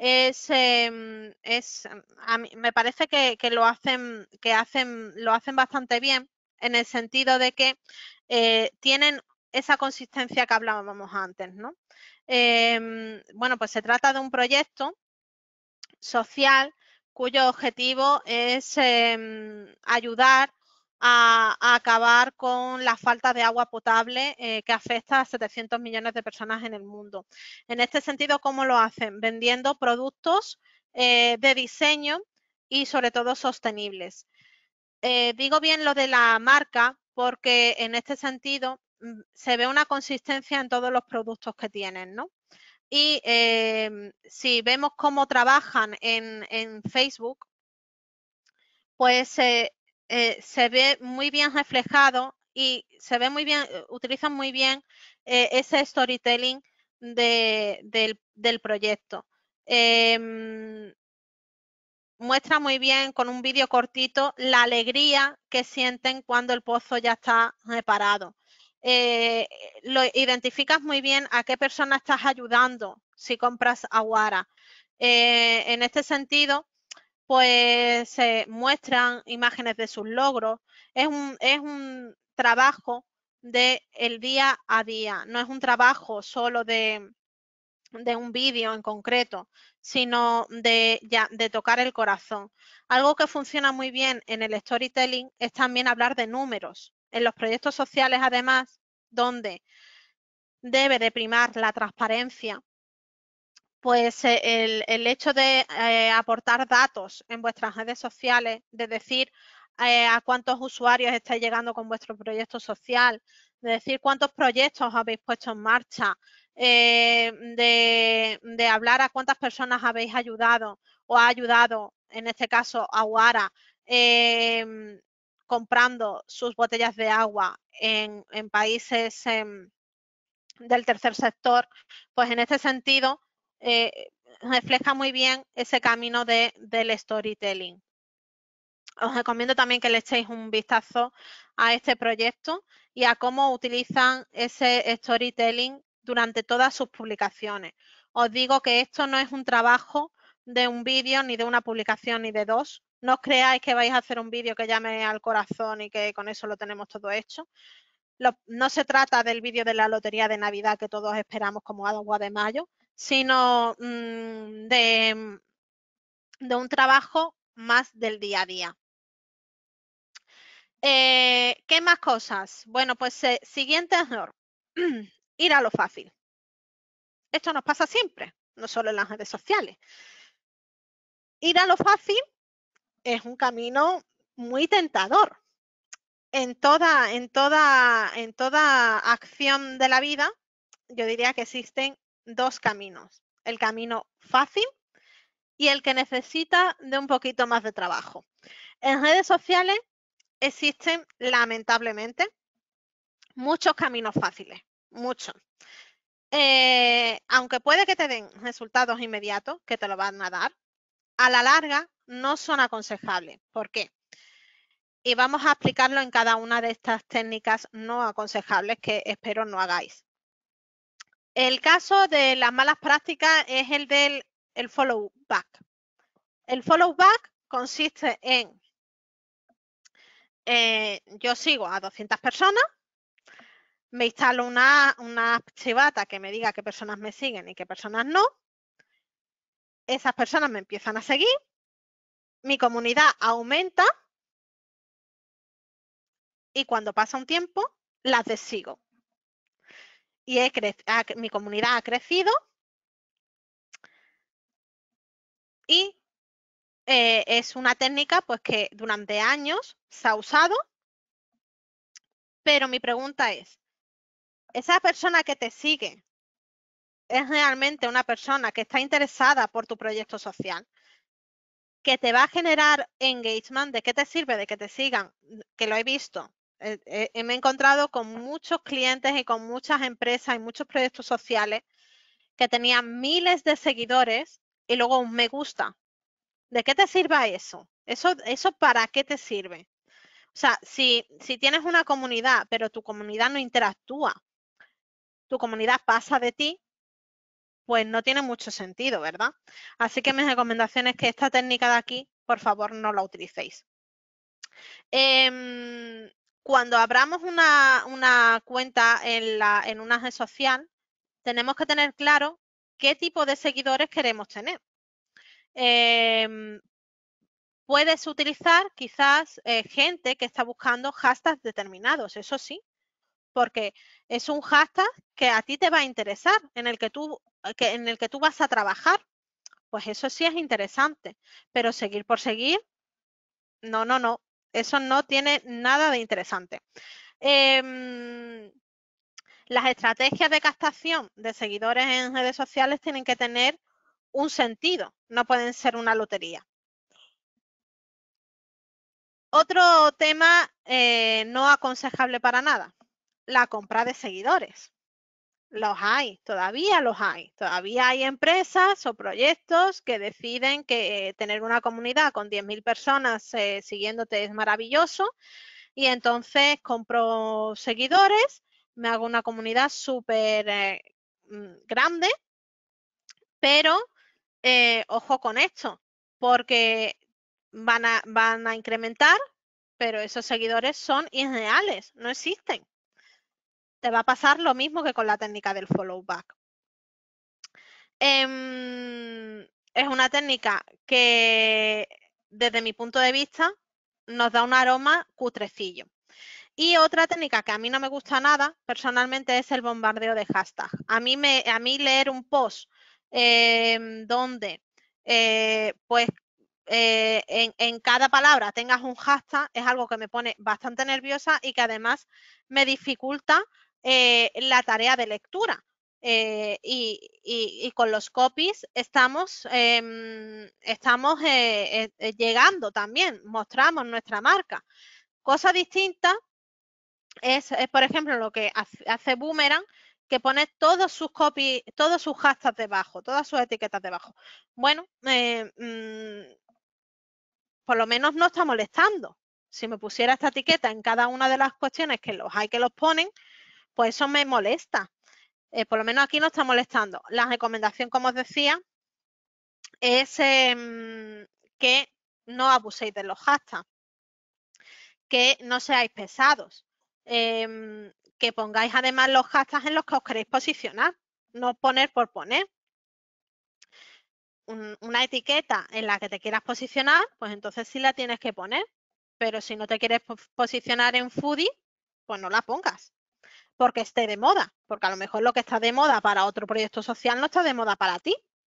A mí, me parece que lo hacen bastante bien en el sentido de que tienen esa consistencia que hablábamos antes, ¿no? Bueno, pues se trata de un proyecto social cuyo objetivo es ayudar a acabar con la falta de agua potable que afecta a 700 millones de personas en el mundo. En este sentido, ¿cómo lo hacen? Vendiendo productos de diseño y sobre todo sostenibles. Digo bien lo de la marca porque en este sentido se ve una consistencia en todos los productos que tienen, ¿no? Y si vemos cómo trabajan en Facebook, pues se ve muy bien reflejado y se ve muy bien, utilizan muy bien ese storytelling del proyecto. muestra muy bien con un vídeo cortito la alegría que sienten cuando el pozo ya está reparado. Lo identificas muy bien a qué persona estás ayudando si compras Aguara. En este sentido, pues se muestran imágenes de sus logros. Es un trabajo del día a día, no es un trabajo solo de un vídeo en concreto, sino de tocar el corazón. Algo que funciona muy bien en el storytelling es también hablar de números. En los proyectos sociales, además, donde debe de primar la transparencia, pues el hecho de aportar datos en vuestras redes sociales, de decir a cuántos usuarios estáis llegando con vuestro proyecto social, de decir cuántos proyectos habéis puesto en marcha, de hablar a cuántas personas habéis ayudado o ha ayudado, en este caso, Aguara, comprando sus botellas de agua en países del tercer sector, pues en este sentido refleja muy bien ese camino del storytelling. Os recomiendo también que le echéis un vistazo a este proyecto y a cómo utilizan ese storytelling durante todas sus publicaciones. Os digo que esto no es un trabajo de un vídeo, ni de una publicación, ni de dos. No os creáis que vais a hacer un vídeo que llame al corazón y que con eso lo tenemos todo hecho. No se trata del vídeo de la lotería de Navidad que todos esperamos como agua de mayo, sino de un trabajo más del día a día. ¿Qué más cosas? Bueno, pues siguiente error, ir a lo fácil. Esto nos pasa siempre, no solo en las redes sociales. Ir a lo fácil es un camino muy tentador. En toda acción de la vida, yo diría que existen dos caminos. El camino fácil y el que necesita de un poquito más de trabajo. En redes sociales existen, lamentablemente, muchos caminos fáciles, muchos. Aunque puede que te den resultados inmediatos, que te lo van a dar, a la larga no son aconsejables. ¿Por qué? Y vamos a explicarlo en cada una de estas técnicas no aconsejables que espero no hagáis. El caso de las malas prácticas es el del follow back. El follow back consiste en yo sigo a 200 personas, me instalo una chivata que me diga qué personas me siguen y qué personas no. Esas personas me empiezan a seguir, mi comunidad aumenta y cuando pasa un tiempo las desigo. Y mi comunidad ha crecido y es una técnica pues que durante años se ha usado, pero mi pregunta es, ¿esa persona que te sigue es realmente una persona que está interesada por tu proyecto social? ¿Que te va a generar engagement? ¿De qué te sirve de que te sigan? Que lo he visto. Me he encontrado con muchos clientes y con muchas empresas y muchos proyectos sociales que tenían miles de seguidores y luego un me gusta. ¿De qué te sirve eso? ¿Eso para qué te sirve? O sea, si tienes una comunidad, pero tu comunidad no interactúa, tu comunidad pasa de ti, pues no tiene mucho sentido, ¿verdad? Así que mi recomendación es que esta técnica de aquí, por favor, no la utilicéis. Cuando abramos una cuenta en una red social, tenemos que tener claro qué tipo de seguidores queremos tener. Puedes utilizar quizás gente que está buscando hashtags determinados, eso sí, porque es un hashtag que a ti te va a interesar, en el que tú vas a trabajar. Pues eso sí es interesante, pero seguir por seguir, no, eso no tiene nada de interesante. Las estrategias de captación de seguidores en redes sociales tienen que tener un sentido, no pueden ser una lotería. Otro tema no aconsejable para nada, la compra de seguidores. Los hay, todavía los hay. Todavía hay empresas o proyectos que deciden que tener una comunidad con 10.000 personas siguiéndote es maravilloso y entonces compro seguidores, me hago una comunidad súper grande, pero ojo con esto, porque van a incrementar, pero esos seguidores son irreales, no existen. Te va a pasar lo mismo que con la técnica del follow back. Es una técnica que, desde mi punto de vista, nos da un aroma cutrecillo. Y otra técnica que a mí no me gusta nada, personalmente, es el bombardeo de hashtag. A mí leer un post donde pues en cada palabra tengas un hashtag es algo que me pone bastante nerviosa y que además me dificulta la tarea de lectura. Y con los copies estamos llegando también, mostramos nuestra marca. Cosa distinta es, por ejemplo, lo que hace Boomerang, que pone todos sus copies, todos sus hashtags debajo, todas sus etiquetas debajo. Bueno, por lo menos no está molestando. Si me pusiera esta etiqueta en cada una de las cuestiones que los hay que los ponen, pues eso me molesta. Por lo menos aquí no está molestando. La recomendación, como os decía, es que no abuséis de los hashtags, que no seáis pesados, que pongáis además los hashtags en los que os queréis posicionar, no poner por poner. Una etiqueta en la que te quieras posicionar, pues entonces sí la tienes que poner, pero si no te quieres posicionar en foodie, pues no la pongas, porque esté de moda, porque a lo mejor lo que está de moda para otro proyecto social no está de moda para ti.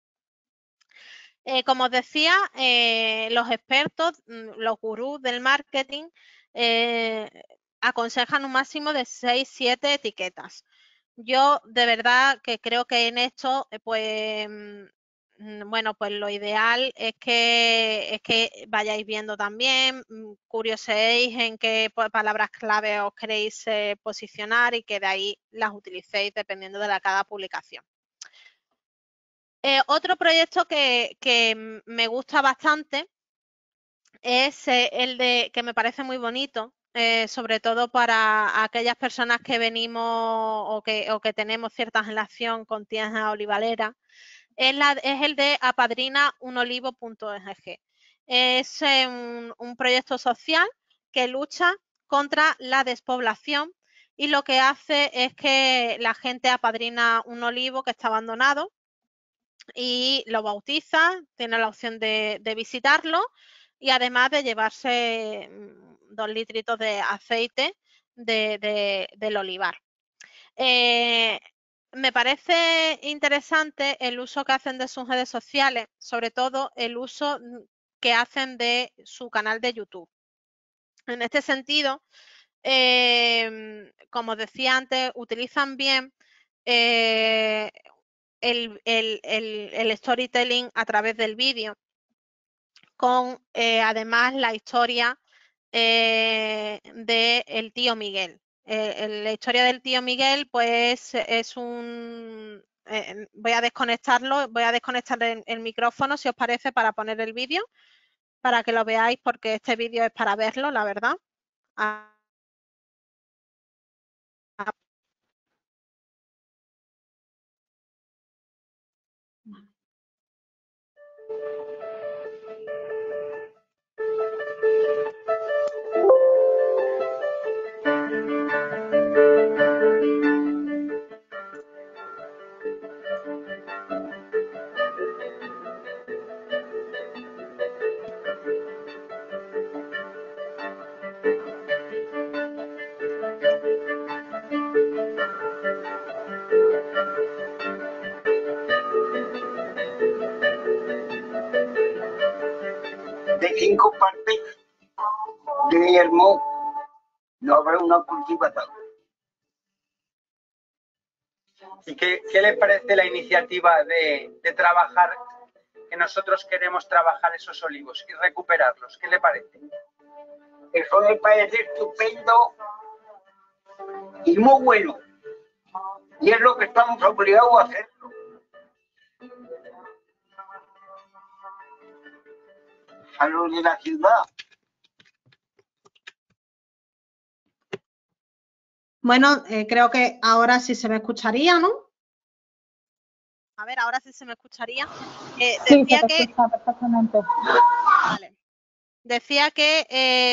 Como os decía, los expertos, los gurús del marketing, aconsejan un máximo de 6-7 etiquetas. Yo de verdad que creo que en esto, pues, bueno, pues lo ideal es que vayáis viendo también, curioséis en qué palabras clave os queréis posicionar y que de ahí las utilicéis dependiendo de cada publicación. Otro proyecto que me gusta bastante es el de, que me parece muy bonito, sobre todo para aquellas personas que venimos o que tenemos cierta relación con tiendas olivaleras, es el de apadrinaunolivo.org. Es un proyecto social que lucha contra la despoblación y lo que hace es que la gente apadrina un olivo que está abandonado y lo bautiza, tiene la opción de visitarlo y además de llevarse 2 litritos de aceite del olivar. Me parece interesante el uso que hacen de sus redes sociales, sobre todo el uso que hacen de su canal de YouTube. En este sentido, como decía antes, utilizan bien el storytelling a través del vídeo, con además la historia del tío Miguel. La historia del tío Miguel, pues es un... voy a desconectarlo, voy a desconectar el micrófono, si os parece, para poner el vídeo, para que lo veáis, porque este vídeo es para verlo, la verdad. De 5 partes de yermo no habrá una cultivada. ¿Y qué les parece la iniciativa de trabajar, que nosotros queremos trabajar esos olivos y recuperarlos? ¿Qué le parece? Eso me parece estupendo y muy bueno. Y es lo que estamos obligados a hacer. A los de la ciudad. Bueno, creo que ahora sí se me escucharía, ¿no? A ver, ahora sí se me escucharía. Sí, se te escucha perfectamente. Vale. Decía que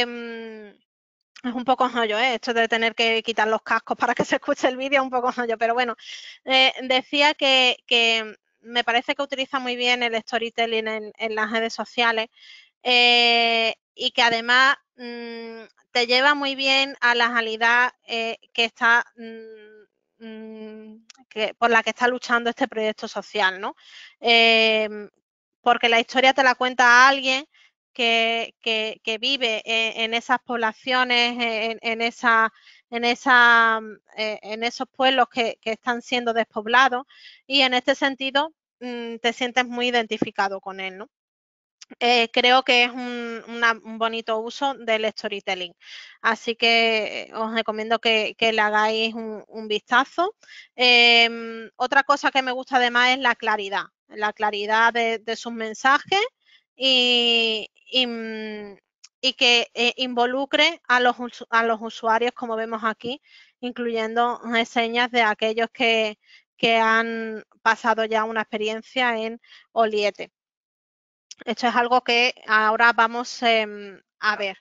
es un poco rollo, esto de tener que quitar los cascos para que se escuche el vídeo es un poco rollo, pero bueno, decía que me parece que utiliza muy bien el storytelling en las redes sociales y que además te lleva muy bien a la realidad que está por la que está luchando este proyecto social, ¿no? Porque la historia te la cuenta alguien que vive en esas poblaciones, en esos pueblos que están siendo despoblados, y en este sentido te sientes muy identificado con él, ¿no? Creo que es un bonito uso del storytelling. Así que os recomiendo que le hagáis un vistazo. Otra cosa que me gusta además es la claridad de sus mensajes y que involucre a los usuarios, como vemos aquí, incluyendo reseñas de aquellos que han pasado ya una experiencia en Oliete. Esto es algo que ahora vamos a ver.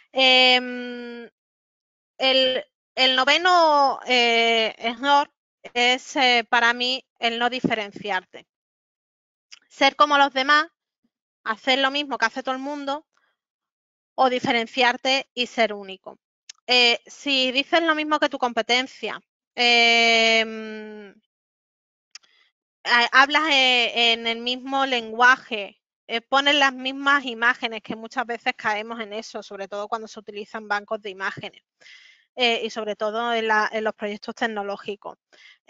El noveno error es para mí el no diferenciarte. Ser como los demás, hacer lo mismo que hace todo el mundo, o diferenciarte y ser único. Si dices lo mismo que tu competencia, hablas en el mismo lenguaje, pones las mismas imágenes, que muchas veces caemos en eso, sobre todo cuando se utilizan bancos de imágenes y sobre todo en los proyectos tecnológicos.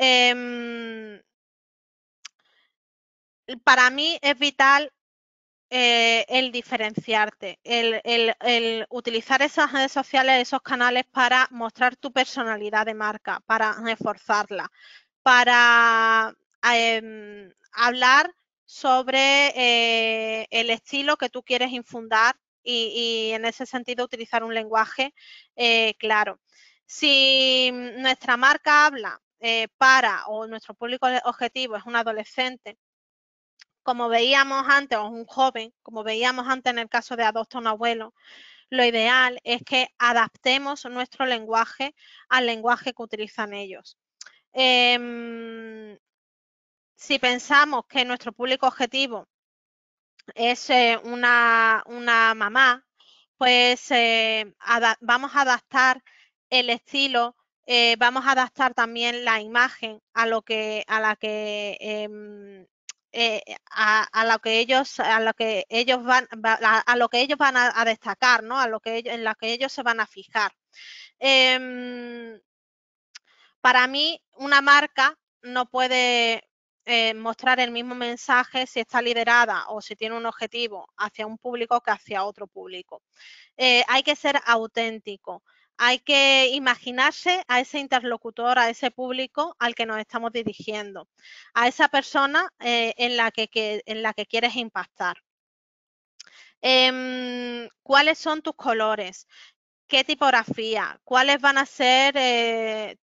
Para mí es vital el diferenciarte, el utilizar esas redes sociales, esos canales para mostrar tu personalidad de marca, para reforzarla, para hablar sobre el estilo que tú quieres infundar y en ese sentido utilizar un lenguaje claro. Si nuestra marca habla o nuestro público objetivo es un adolescente, como veíamos antes, o un joven, como veíamos antes en el caso de Adopta un Abuelo, lo ideal es que adaptemos nuestro lenguaje al lenguaje que utilizan ellos. Si pensamos que nuestro público objetivo es una mamá, pues vamos a adaptar el estilo, vamos a adaptar también la imagen a lo que ellos van a destacar, ¿no? En lo que ellos se van a fijar. Para mí, una marca no puede mostrar el mismo mensaje si está liderada o si tiene un objetivo hacia un público que hacia otro público. Hay que ser auténtico. Hay que imaginarse a ese interlocutor, a ese público al que nos estamos dirigiendo, a esa persona en la que quieres impactar. ¿Cuáles son tus colores? ¿Qué tipografía? ¿Cuáles van a ser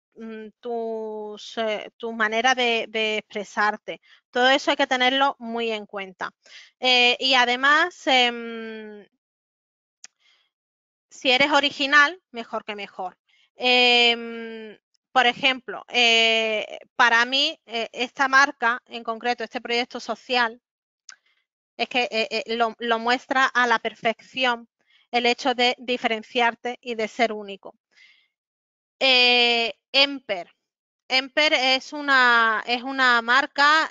tu manera de expresarte? Todo eso hay que tenerlo muy en cuenta. Y además, si eres original, mejor que mejor. Por ejemplo, para mí, esta marca, en concreto, este proyecto social, es que lo muestra a la perfección el hecho de diferenciarte y de ser único. Emper. Emper es una marca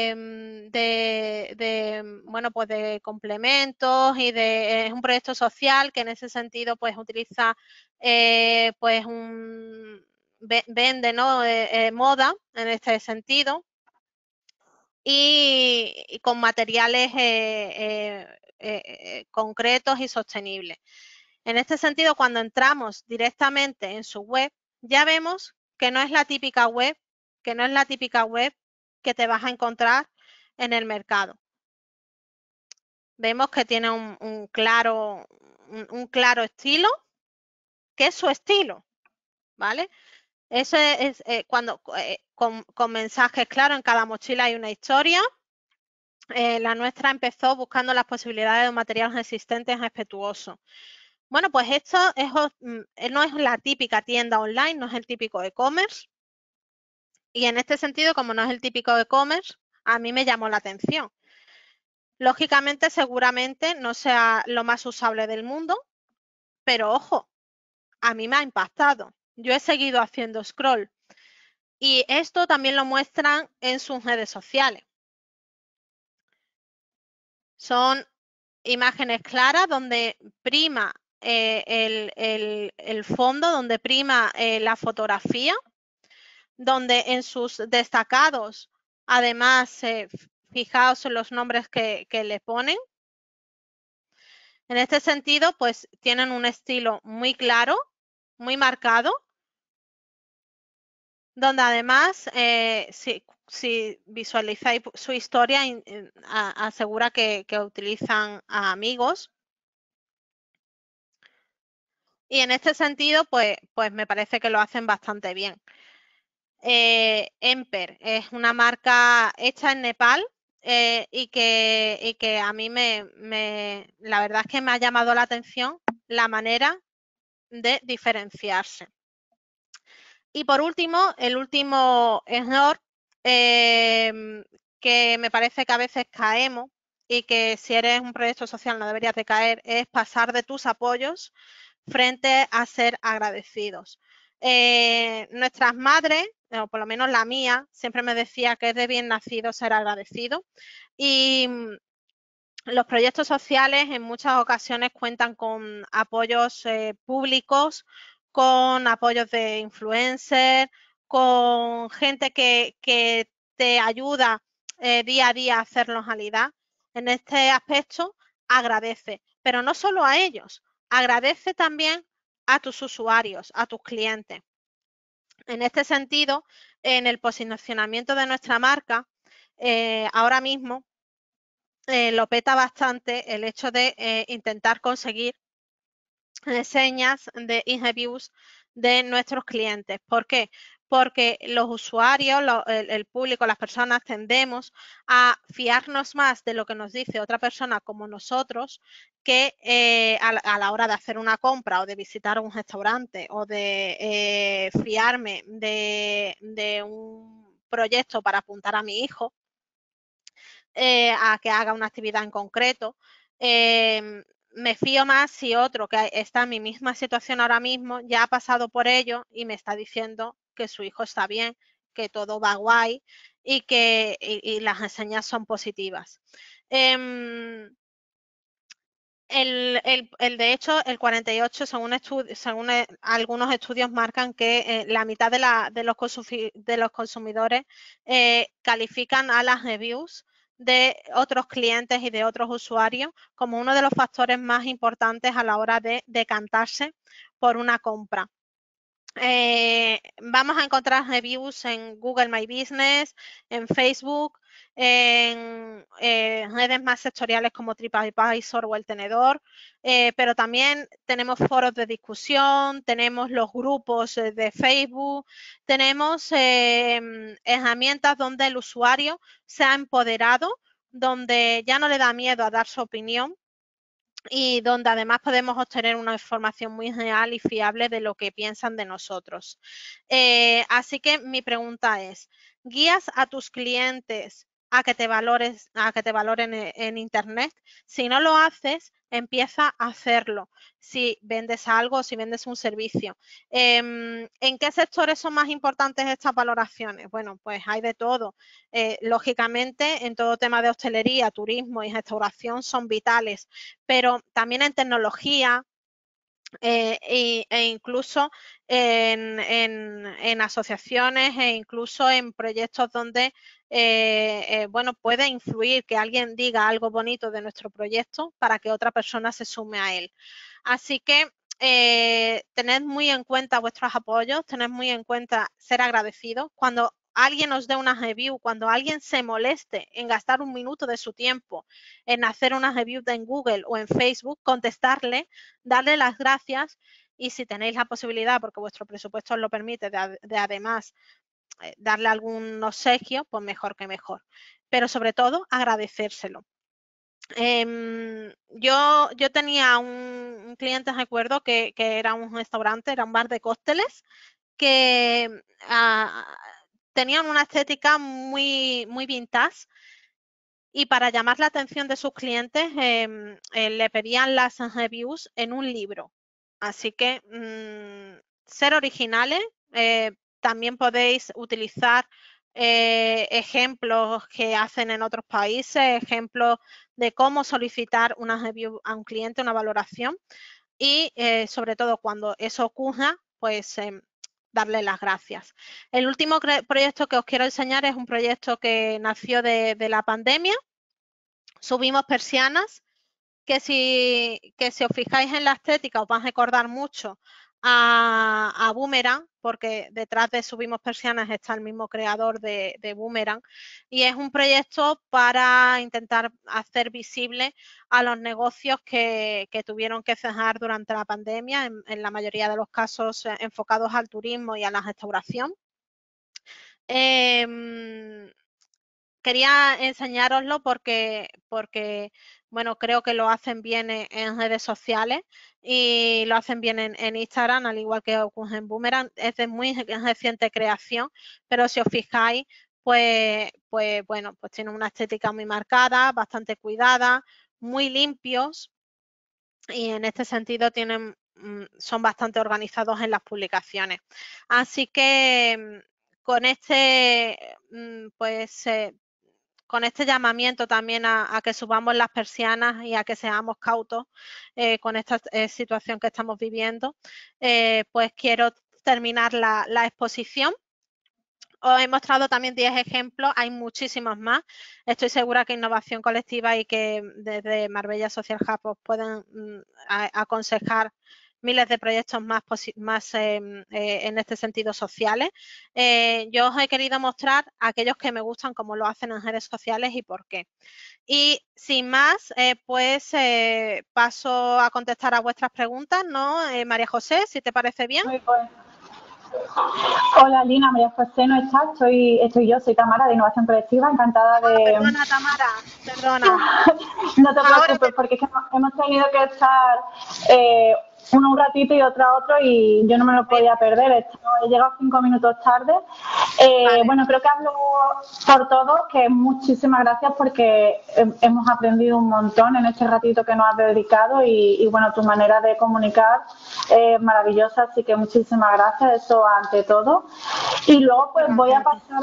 de complementos y es un proyecto social que en ese sentido pues utiliza vende, ¿no? Moda en este sentido y con materiales concretos y sostenibles. En este sentido, cuando entramos directamente en su web, ya vemos que no es la típica web que no es la típica web que te vas a encontrar en el mercado. Vemos que tiene un claro estilo, que es su estilo, ¿vale? Eso es cuando con mensajes claros, en cada mochila hay una historia. La nuestra empezó buscando las posibilidades de un material resistente y respetuoso. Bueno, pues esto no es la típica tienda online, no es el típico e-commerce. Y en este sentido, como no es el típico e-commerce, a mí me llamó la atención. Lógicamente, seguramente no sea lo más usable del mundo, pero ojo, a mí me ha impactado. Yo he seguido haciendo scroll y esto también lo muestran en sus redes sociales. Son imágenes claras donde prima el fondo, donde prima la fotografía, donde en sus destacados, además, fijaos en los nombres que le ponen. En este sentido, pues tienen un estilo muy claro, muy marcado, donde además, si visualizáis su historia, asegura que utilizan a amigos. Y en este sentido, pues me parece que lo hacen bastante bien. Emper es una marca hecha en Nepal y que a mí la verdad es que me ha llamado la atención la manera de diferenciarse. Y por último, el último error que me parece que a veces caemos y que si eres un proyecto social no deberías de caer, es pasar de tus apoyos frente a ser agradecidos. Nuestras madres, o por lo menos la mía, siempre me decía que es de bien nacido ser agradecido y los proyectos sociales en muchas ocasiones cuentan con apoyos públicos, con apoyos de influencers, con gente que te ayuda día a día a hacerlo realidad. En este aspecto, agradece, pero no solo a ellos, agradece también a tus usuarios, a tus clientes. En este sentido, en el posicionamiento de nuestra marca, ahora mismo lo peta bastante el hecho de intentar conseguir reseñas y reviews de nuestros clientes. ¿Por qué? Porque los usuarios, el público, las personas tendemos a fiarnos más de lo que nos dice otra persona como nosotros que a la hora de hacer una compra o de visitar un restaurante o de fiarme de un proyecto para apuntar a mi hijo a que haga una actividad en concreto. Me fío más si otro que está en mi misma situación ahora mismo ya ha pasado por ello y me está diciendo que su hijo está bien, que todo va guay y que las reseñas son positivas. De hecho, el 48, según algunos estudios, marcan que la mitad de los consumidores califican a las reviews de otros clientes y de otros usuarios como uno de los factores más importantes a la hora de decantarse por una compra. Vamos a encontrar reviews en Google My Business, en Facebook, en redes más sectoriales como TripAdvisor o El Tenedor, pero también tenemos foros de discusión, tenemos los grupos de Facebook, tenemos herramientas donde el usuario se ha empoderado, donde ya no le da miedo a dar su opinión y donde además podemos obtener una información muy real y fiable de lo que piensan de nosotros. Así que mi pregunta es, ¿guías a tus clientes a que te valoren en Internet? Si no lo haces, empieza a hacerlo. Si vendes algo, si vendes un servicio. ¿En qué sectores son más importantes estas valoraciones? Bueno, pues hay de todo. Lógicamente, en todo tema de hostelería, turismo y restauración son vitales, pero también en tecnología, e incluso en asociaciones e incluso en proyectos donde bueno, puede influir que alguien diga algo bonito de nuestro proyecto para que otra persona se sume a él. Así que tened muy en cuenta vuestros apoyos, tened muy en cuenta ser agradecidos. Cuando alguien os dé una review, cuando alguien se moleste en gastar un minuto de su tiempo en hacer una review en Google o en Facebook, contestarle, darle las gracias y si tenéis la posibilidad, porque vuestro presupuesto os lo permite, de además darle algún obsequio, pues mejor que mejor. Pero sobre todo agradecérselo. Yo tenía un cliente, recuerdo, que era un restaurante, era un bar de cócteles, que tenían una estética muy, muy vintage y para llamar la atención de sus clientes le pedían las reviews en un libro. Así que ser originales, también podéis utilizar ejemplos que hacen en otros países, ejemplos de cómo solicitar una review a un cliente, una valoración y sobre todo cuando eso ocurra, pues darle las gracias. El último proyecto que os quiero enseñar es un proyecto que nació de la pandemia. Subimos persianas que si os fijáis en la estética os van a recordar mucho a Boomerang, porque detrás de Subimos Persianas está el mismo creador de Boomerang, y es un proyecto para intentar hacer visible a los negocios que tuvieron que cerrar durante la pandemia, en la mayoría de los casos enfocados al turismo y a la restauración. Quería enseñároslo porque bueno, creo que lo hacen bien en redes sociales y lo hacen bien en Instagram, al igual que ocurre en Boomerang. Es de muy reciente creación, pero si os fijáis, pues bueno, pues tienen una estética muy marcada, bastante cuidada, muy limpios y en este sentido son bastante organizados en las publicaciones. Así que con este, pues con este llamamiento también a que subamos las persianas y a que seamos cautos con esta situación que estamos viviendo, pues quiero terminar la exposición. Os he mostrado también 10 ejemplos, hay muchísimos más. Estoy segura que Innovación Colectiva y que desde Marbella Social Hub os pueden aconsejar miles de proyectos más en este sentido sociales. Yo os he querido mostrar aquellos que me gustan, cómo lo hacen en redes sociales y por qué. Y sin más, pues paso a contestar a vuestras preguntas, ¿no? María José, si te parece bien. Muy bien. Hola Lina, María José no está, estoy yo, soy Tamara de Innovación Colectiva, encantada de... Perdona Tamara, perdona. No te preocupes, porque es que hemos tenido que estar uno un ratito y otro y yo no me lo podía perder, he llegado 5 minutos tarde. Vale. Bueno, creo que hablo por todos, que muchísimas gracias porque hemos aprendido un montón en este ratito que nos has dedicado y bueno, tu manera de comunicar es maravillosa, así que muchísimas gracias, eso ante todo. Y luego pues voy a pasar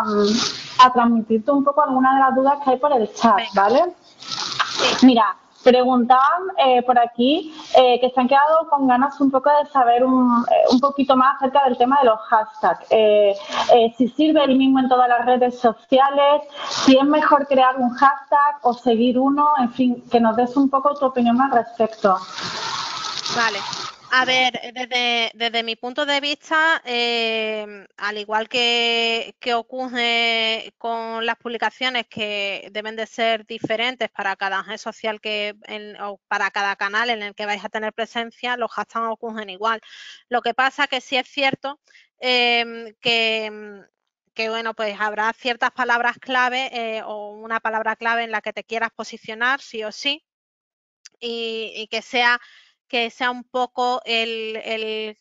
a transmitirte un poco algunas de las dudas que hay por el chat, ¿vale? Mira, preguntaban por aquí que se han quedado con ganas un poco de saber un poquito más acerca del tema de los hashtags. Si sirve el mismo en todas las redes sociales, si es mejor crear un hashtag o seguir uno, en fin, que nos des un poco tu opinión al respecto. Vale. A ver, desde mi punto de vista, al igual que ocurre con las publicaciones que deben de ser diferentes para cada red social o para cada canal en el que vais a tener presencia, los hashtags ocurren igual. Lo que pasa que sí es cierto que bueno, pues habrá ciertas palabras clave o una palabra clave en la que te quieras posicionar, sí o sí, y que sea un poco el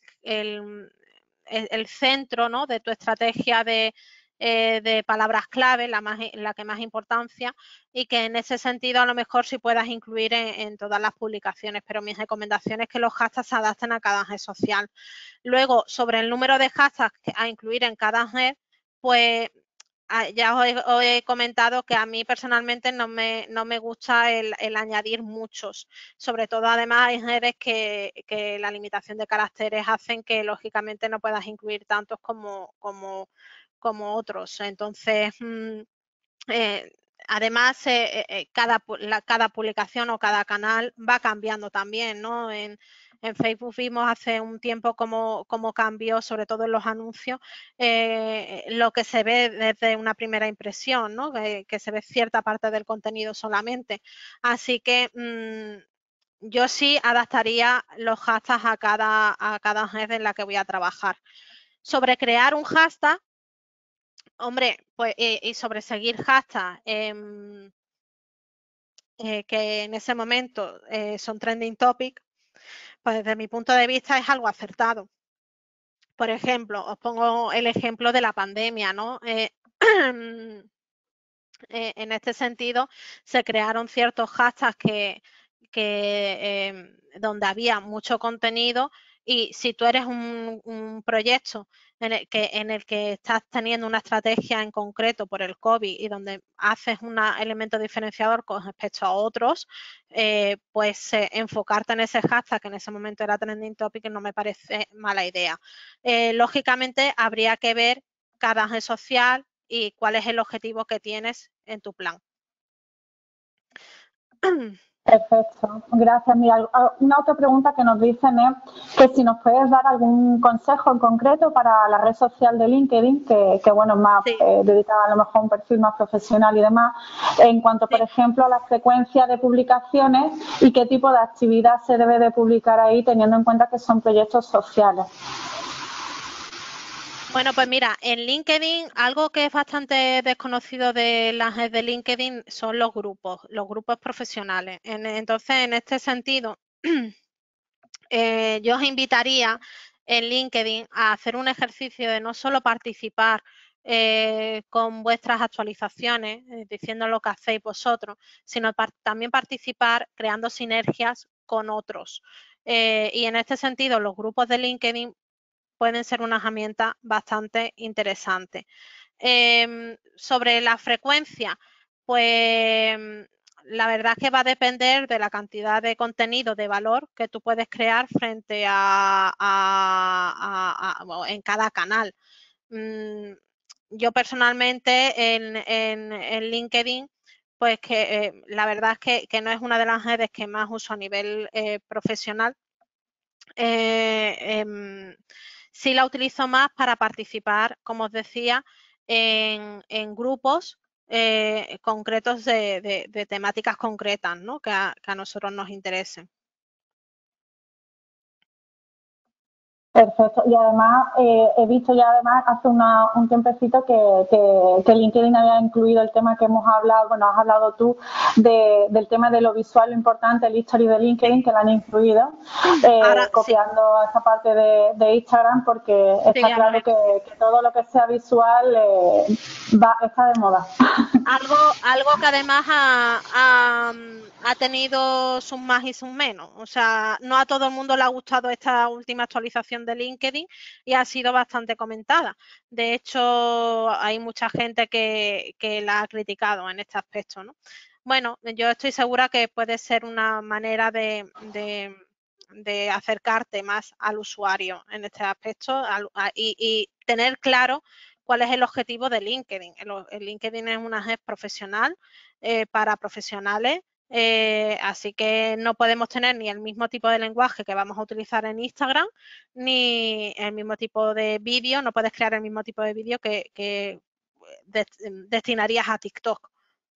centro, ¿no?, de tu estrategia de palabras clave, la que más importancia, y que en ese sentido a lo mejor sí puedas incluir en todas las publicaciones, pero mi recomendación es que los hashtags se adapten a cada red social. Luego, sobre el número de hashtags a incluir en cada red, pues ya os he comentado que a mí personalmente no me gusta el añadir muchos. Sobre todo, además, hay redes que la limitación de caracteres hacen que, lógicamente, no puedas incluir tantos como otros. Entonces, además, cada publicación o cada canal va cambiando también, ¿no? En Facebook vimos hace un tiempo cómo cambió, sobre todo en los anuncios, lo que se ve desde una primera impresión, ¿no? Que se ve cierta parte del contenido solamente. Así que yo sí adaptaría los hashtags a cada red en la que voy a trabajar. Sobre crear un hashtag, hombre, pues y sobre seguir hashtags que en ese momento son trending topic, pues desde mi punto de vista es algo acertado. Por ejemplo, os pongo el ejemplo de la pandemia, ¿no? En este sentido, se crearon ciertos hashtags donde había mucho contenido, y si tú eres un proyecto en el que estás teniendo una estrategia en concreto por el COVID y donde haces un elemento diferenciador con respecto a otros, pues enfocarte en ese hashtag que en ese momento era trending topic no me parece mala idea. Lógicamente, habría que ver cada red social y cuál es el objetivo que tienes en tu plan. Perfecto, gracias. Mira, una otra pregunta que nos dicen es que si nos puedes dar algún consejo en concreto para la red social de LinkedIn, que bueno, es más dedicada a lo mejor a un perfil más profesional y demás, en cuanto, por ejemplo, a la frecuencia de publicaciones y qué tipo de actividad se debe de publicar ahí, teniendo en cuenta que son proyectos sociales. Bueno, pues mira, en LinkedIn algo que es bastante desconocido de las redes de LinkedIn son los grupos profesionales. Entonces, en este sentido, yo os invitaría en LinkedIn a hacer un ejercicio de no solo participar con vuestras actualizaciones, diciendo lo que hacéis vosotros, sino también participar creando sinergias con otros. Y en este sentido, los grupos de LinkedIn pueden ser una herramienta bastante interesante. Sobre la frecuencia, pues la verdad es que va a depender de la cantidad de contenido de valor que tú puedes crear frente en cada canal. Yo personalmente en LinkedIn, pues que la verdad es que no es una de las redes que más uso a nivel profesional. Sí la utilizo más para participar, como os decía, en grupos concretos de temáticas concretas, ¿no? que a nosotros nos interesen. Perfecto. Y además, he visto ya además hace un tiempecito que LinkedIn había incluido el tema que hemos hablado, bueno, has hablado tú del tema de lo visual, lo importante, el history de LinkedIn, que lo han incluido, copiando esa parte de Instagram, porque está claro que todo lo que sea visual está de moda. Algo que además ha tenido sus más y sus menos. O sea, no a todo el mundo le ha gustado esta última actualización de LinkedIn y ha sido bastante comentada. De hecho, hay mucha gente que la ha criticado en este aspecto, ¿no? Bueno, yo estoy segura que puede ser una manera de acercarte más al usuario en este aspecto y tener claro cuál es el objetivo de LinkedIn. El LinkedIn es una red profesional para profesionales, así que no podemos tener ni el mismo tipo de lenguaje que vamos a utilizar en Instagram, ni el mismo tipo de vídeo, no puedes crear el mismo tipo de vídeo que destinarías a TikTok.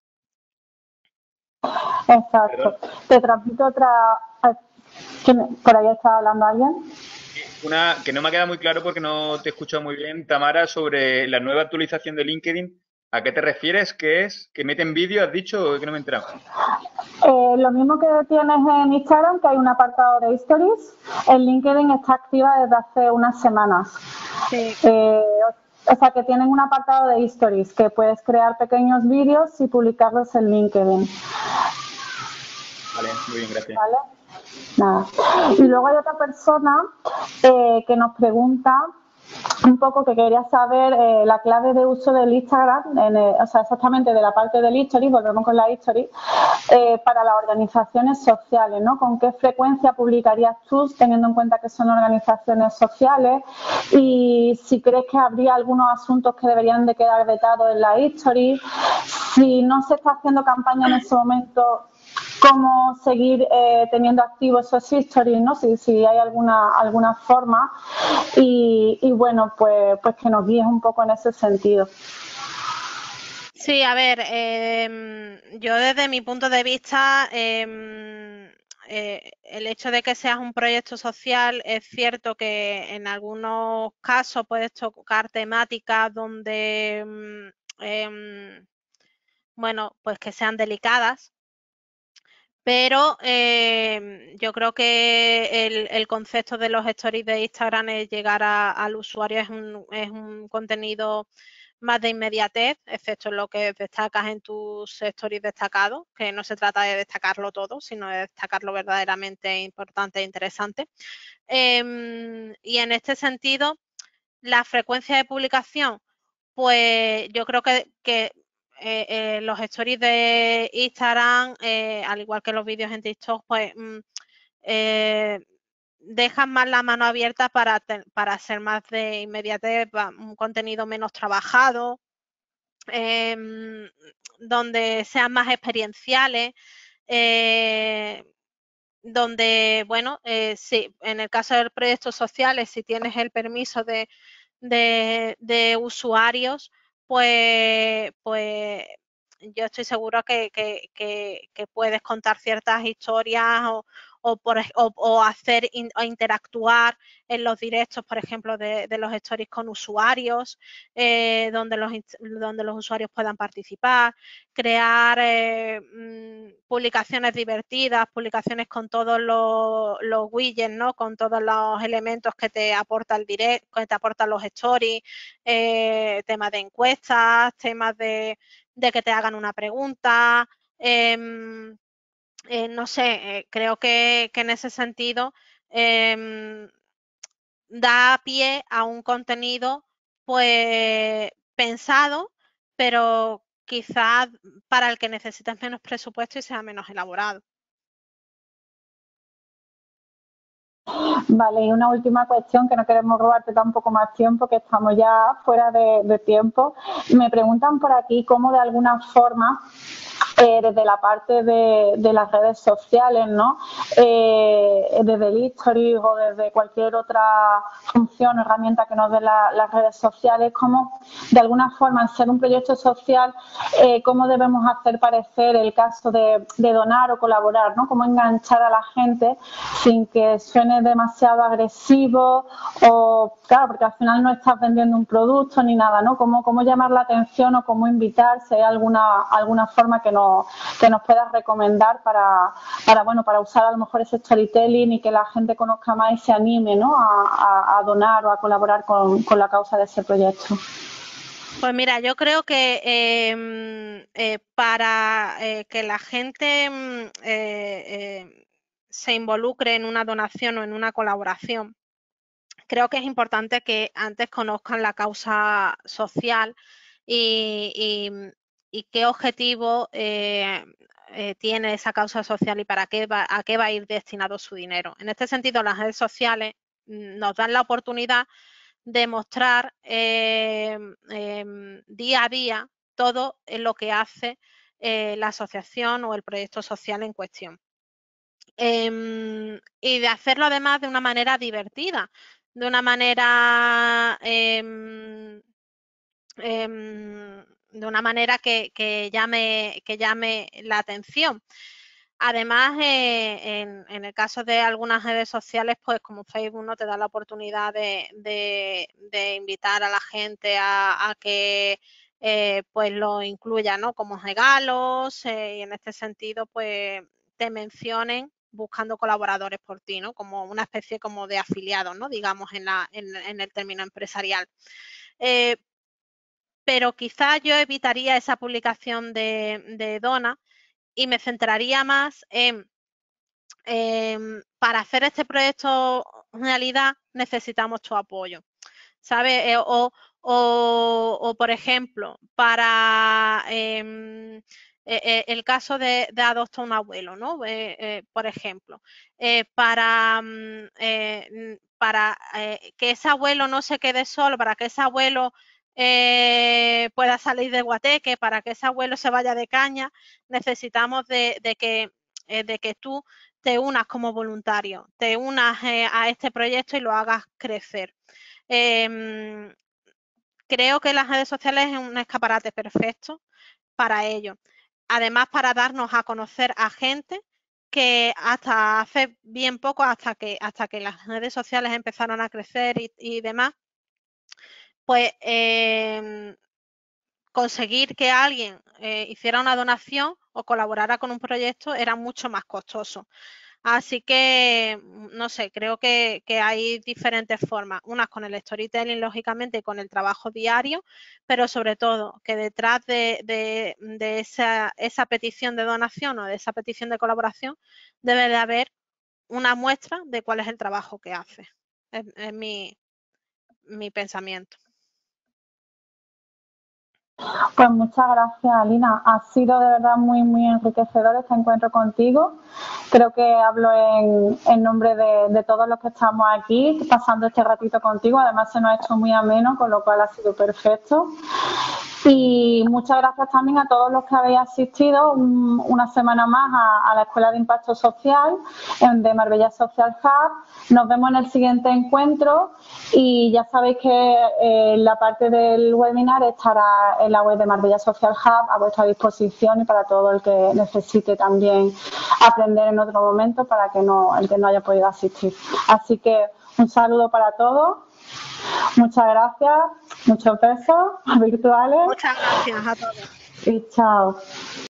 Exacto. Te transmito otra... ¿Por ahí está hablando alguien? Una que no me ha quedado muy claro porque no te he escuchado muy bien, Tamara, sobre la nueva actualización de LinkedIn. ¿A qué te refieres? ¿Qué es? ¿Que meten vídeo, has dicho? Que no me he enterado. Lo mismo que tienes en Instagram, que hay un apartado de Stories, en LinkedIn está activa desde hace unas semanas. Sí. O sea, que tienen un apartado de Stories, que puedes crear pequeños vídeos y publicarlos en LinkedIn. Vale, muy bien, gracias. ¿Vale? Nada. Y luego hay otra persona que nos pregunta un poco, que quería saber la clave de uso del Instagram, o sea, exactamente de la parte del history, volvemos con la history, para las organizaciones sociales, ¿no? ¿Con qué frecuencia publicarías tú, teniendo en cuenta que son organizaciones sociales? Y si crees que habría algunos asuntos que deberían de quedar vetados en la history, si no se está haciendo campaña en ese momento, cómo seguir teniendo activos esos stories, ¿no? Si hay alguna forma. Y bueno, pues que nos guíes un poco en ese sentido. Sí, a ver, yo desde mi punto de vista, el hecho de que seas un proyecto social, es cierto que en algunos casos puedes tocar temáticas donde, bueno, pues que sean delicadas, pero yo creo que el concepto de los stories de Instagram es llegar al usuario, es un contenido más de inmediatez, excepto en lo que destacas en tus stories destacados, que no se trata de destacarlo todo, sino de destacar lo verdaderamente importante e interesante. Y en este sentido, la frecuencia de publicación, pues yo creo que los stories de Instagram, al igual que los vídeos en TikTok, pues dejan más la mano abierta para ser más de inmediatez, un contenido menos trabajado, donde sean más experienciales, donde, bueno, sí, en el caso de proyectos sociales, si tienes el permiso de usuarios, pues yo estoy segura que puedes contar ciertas historias o hacer o interactuar en los directos, por ejemplo, de los stories con usuarios, donde los usuarios puedan participar, crear publicaciones divertidas, publicaciones con todos los widgets, ¿no? Con todos los elementos que te aporta el direct, que te aportan los stories, temas de encuestas, temas de que te hagan una pregunta, no sé, creo que en ese sentido da pie a un contenido pues pensado, pero quizás para el que necesitas menos presupuesto y sea menos elaborado. Vale, y una última cuestión, que no queremos robarte tampoco más tiempo, que estamos ya fuera de tiempo. Me preguntan por aquí cómo de alguna forma, desde la parte de las redes sociales, ¿no? Desde el History o desde cualquier otra función o herramienta que nos den las redes sociales, cómo de alguna forma, al ser un proyecto social, cómo debemos hacer parecer el caso de donar o colaborar, ¿no? Cómo enganchar a la gente sin que suene demasiado agresivo o, claro, porque al final no estás vendiendo un producto ni nada, ¿no? Cómo llamar la atención o cómo invitar, si hay alguna forma que nos puedas recomendar para usar a lo mejor ese storytelling y que la gente conozca más y se anime, ¿no? a donar o a colaborar con la causa de ese proyecto. Pues mira, yo creo que para que la gente se involucre en una donación o en una colaboración, creo que es importante que antes conozcan la causa social y qué objetivo tiene esa causa social y a qué va a ir destinado su dinero. En este sentido, las redes sociales nos dan la oportunidad de mostrar día a día todo lo que hace la asociación o el proyecto social en cuestión. Y de hacerlo además de una manera divertida, de una manera que llame la atención. Además, en el caso de algunas redes sociales, pues como Facebook no te da la oportunidad de invitar a la gente a que pues lo incluya, ¿no? Como regalos y en este sentido, pues te mencionen buscando colaboradores por ti, ¿no? Como una especie como de afiliados, ¿no? Digamos en el término empresarial. Pero quizás yo evitaría esa publicación de dona y me centraría más en para hacer este proyecto realidad necesitamos tu apoyo, ¿sabes? O por ejemplo, para el caso de adopta un abuelo, ¿no? Por ejemplo, para que ese abuelo no se quede solo, para que ese abuelo pueda salir de guateque, para que ese abuelo se vaya de caña, necesitamos de que de que tú te unas como voluntario, te unas a este proyecto y lo hagas crecer. Creo que las redes sociales es un escaparate perfecto para ello. Además, para darnos a conocer a gente que hasta hace bien poco, hasta que las redes sociales empezaron a crecer y demás, pues conseguir que alguien hiciera una donación o colaborara con un proyecto era mucho más costoso. Así que, no sé, creo que hay diferentes formas, unas con el storytelling, lógicamente, y con el trabajo diario, pero sobre todo que detrás de esa petición de donación o de esa petición de colaboración debe de haber una muestra de cuál es el trabajo que hace. Es mi pensamiento. Pues muchas gracias, Alina. Ha sido de verdad muy, muy enriquecedor este encuentro contigo. Creo que hablo en nombre de todos los que estamos aquí pasando este ratito contigo. Además, se nos ha hecho muy ameno, con lo cual ha sido perfecto. Y muchas gracias también a todos los que habéis asistido una semana más a la Escuela de Impacto Social de Marbella Social Hub. Nos vemos en el siguiente encuentro y ya sabéis que la parte del webinar estará en la web de Marbella Social Hub a vuestra disposición y para todo el que necesite también aprender en otro momento para que el que no haya podido asistir. Así que un saludo para todos. Muchas gracias, muchos besos virtuales. Muchas gracias a todos. Y chao.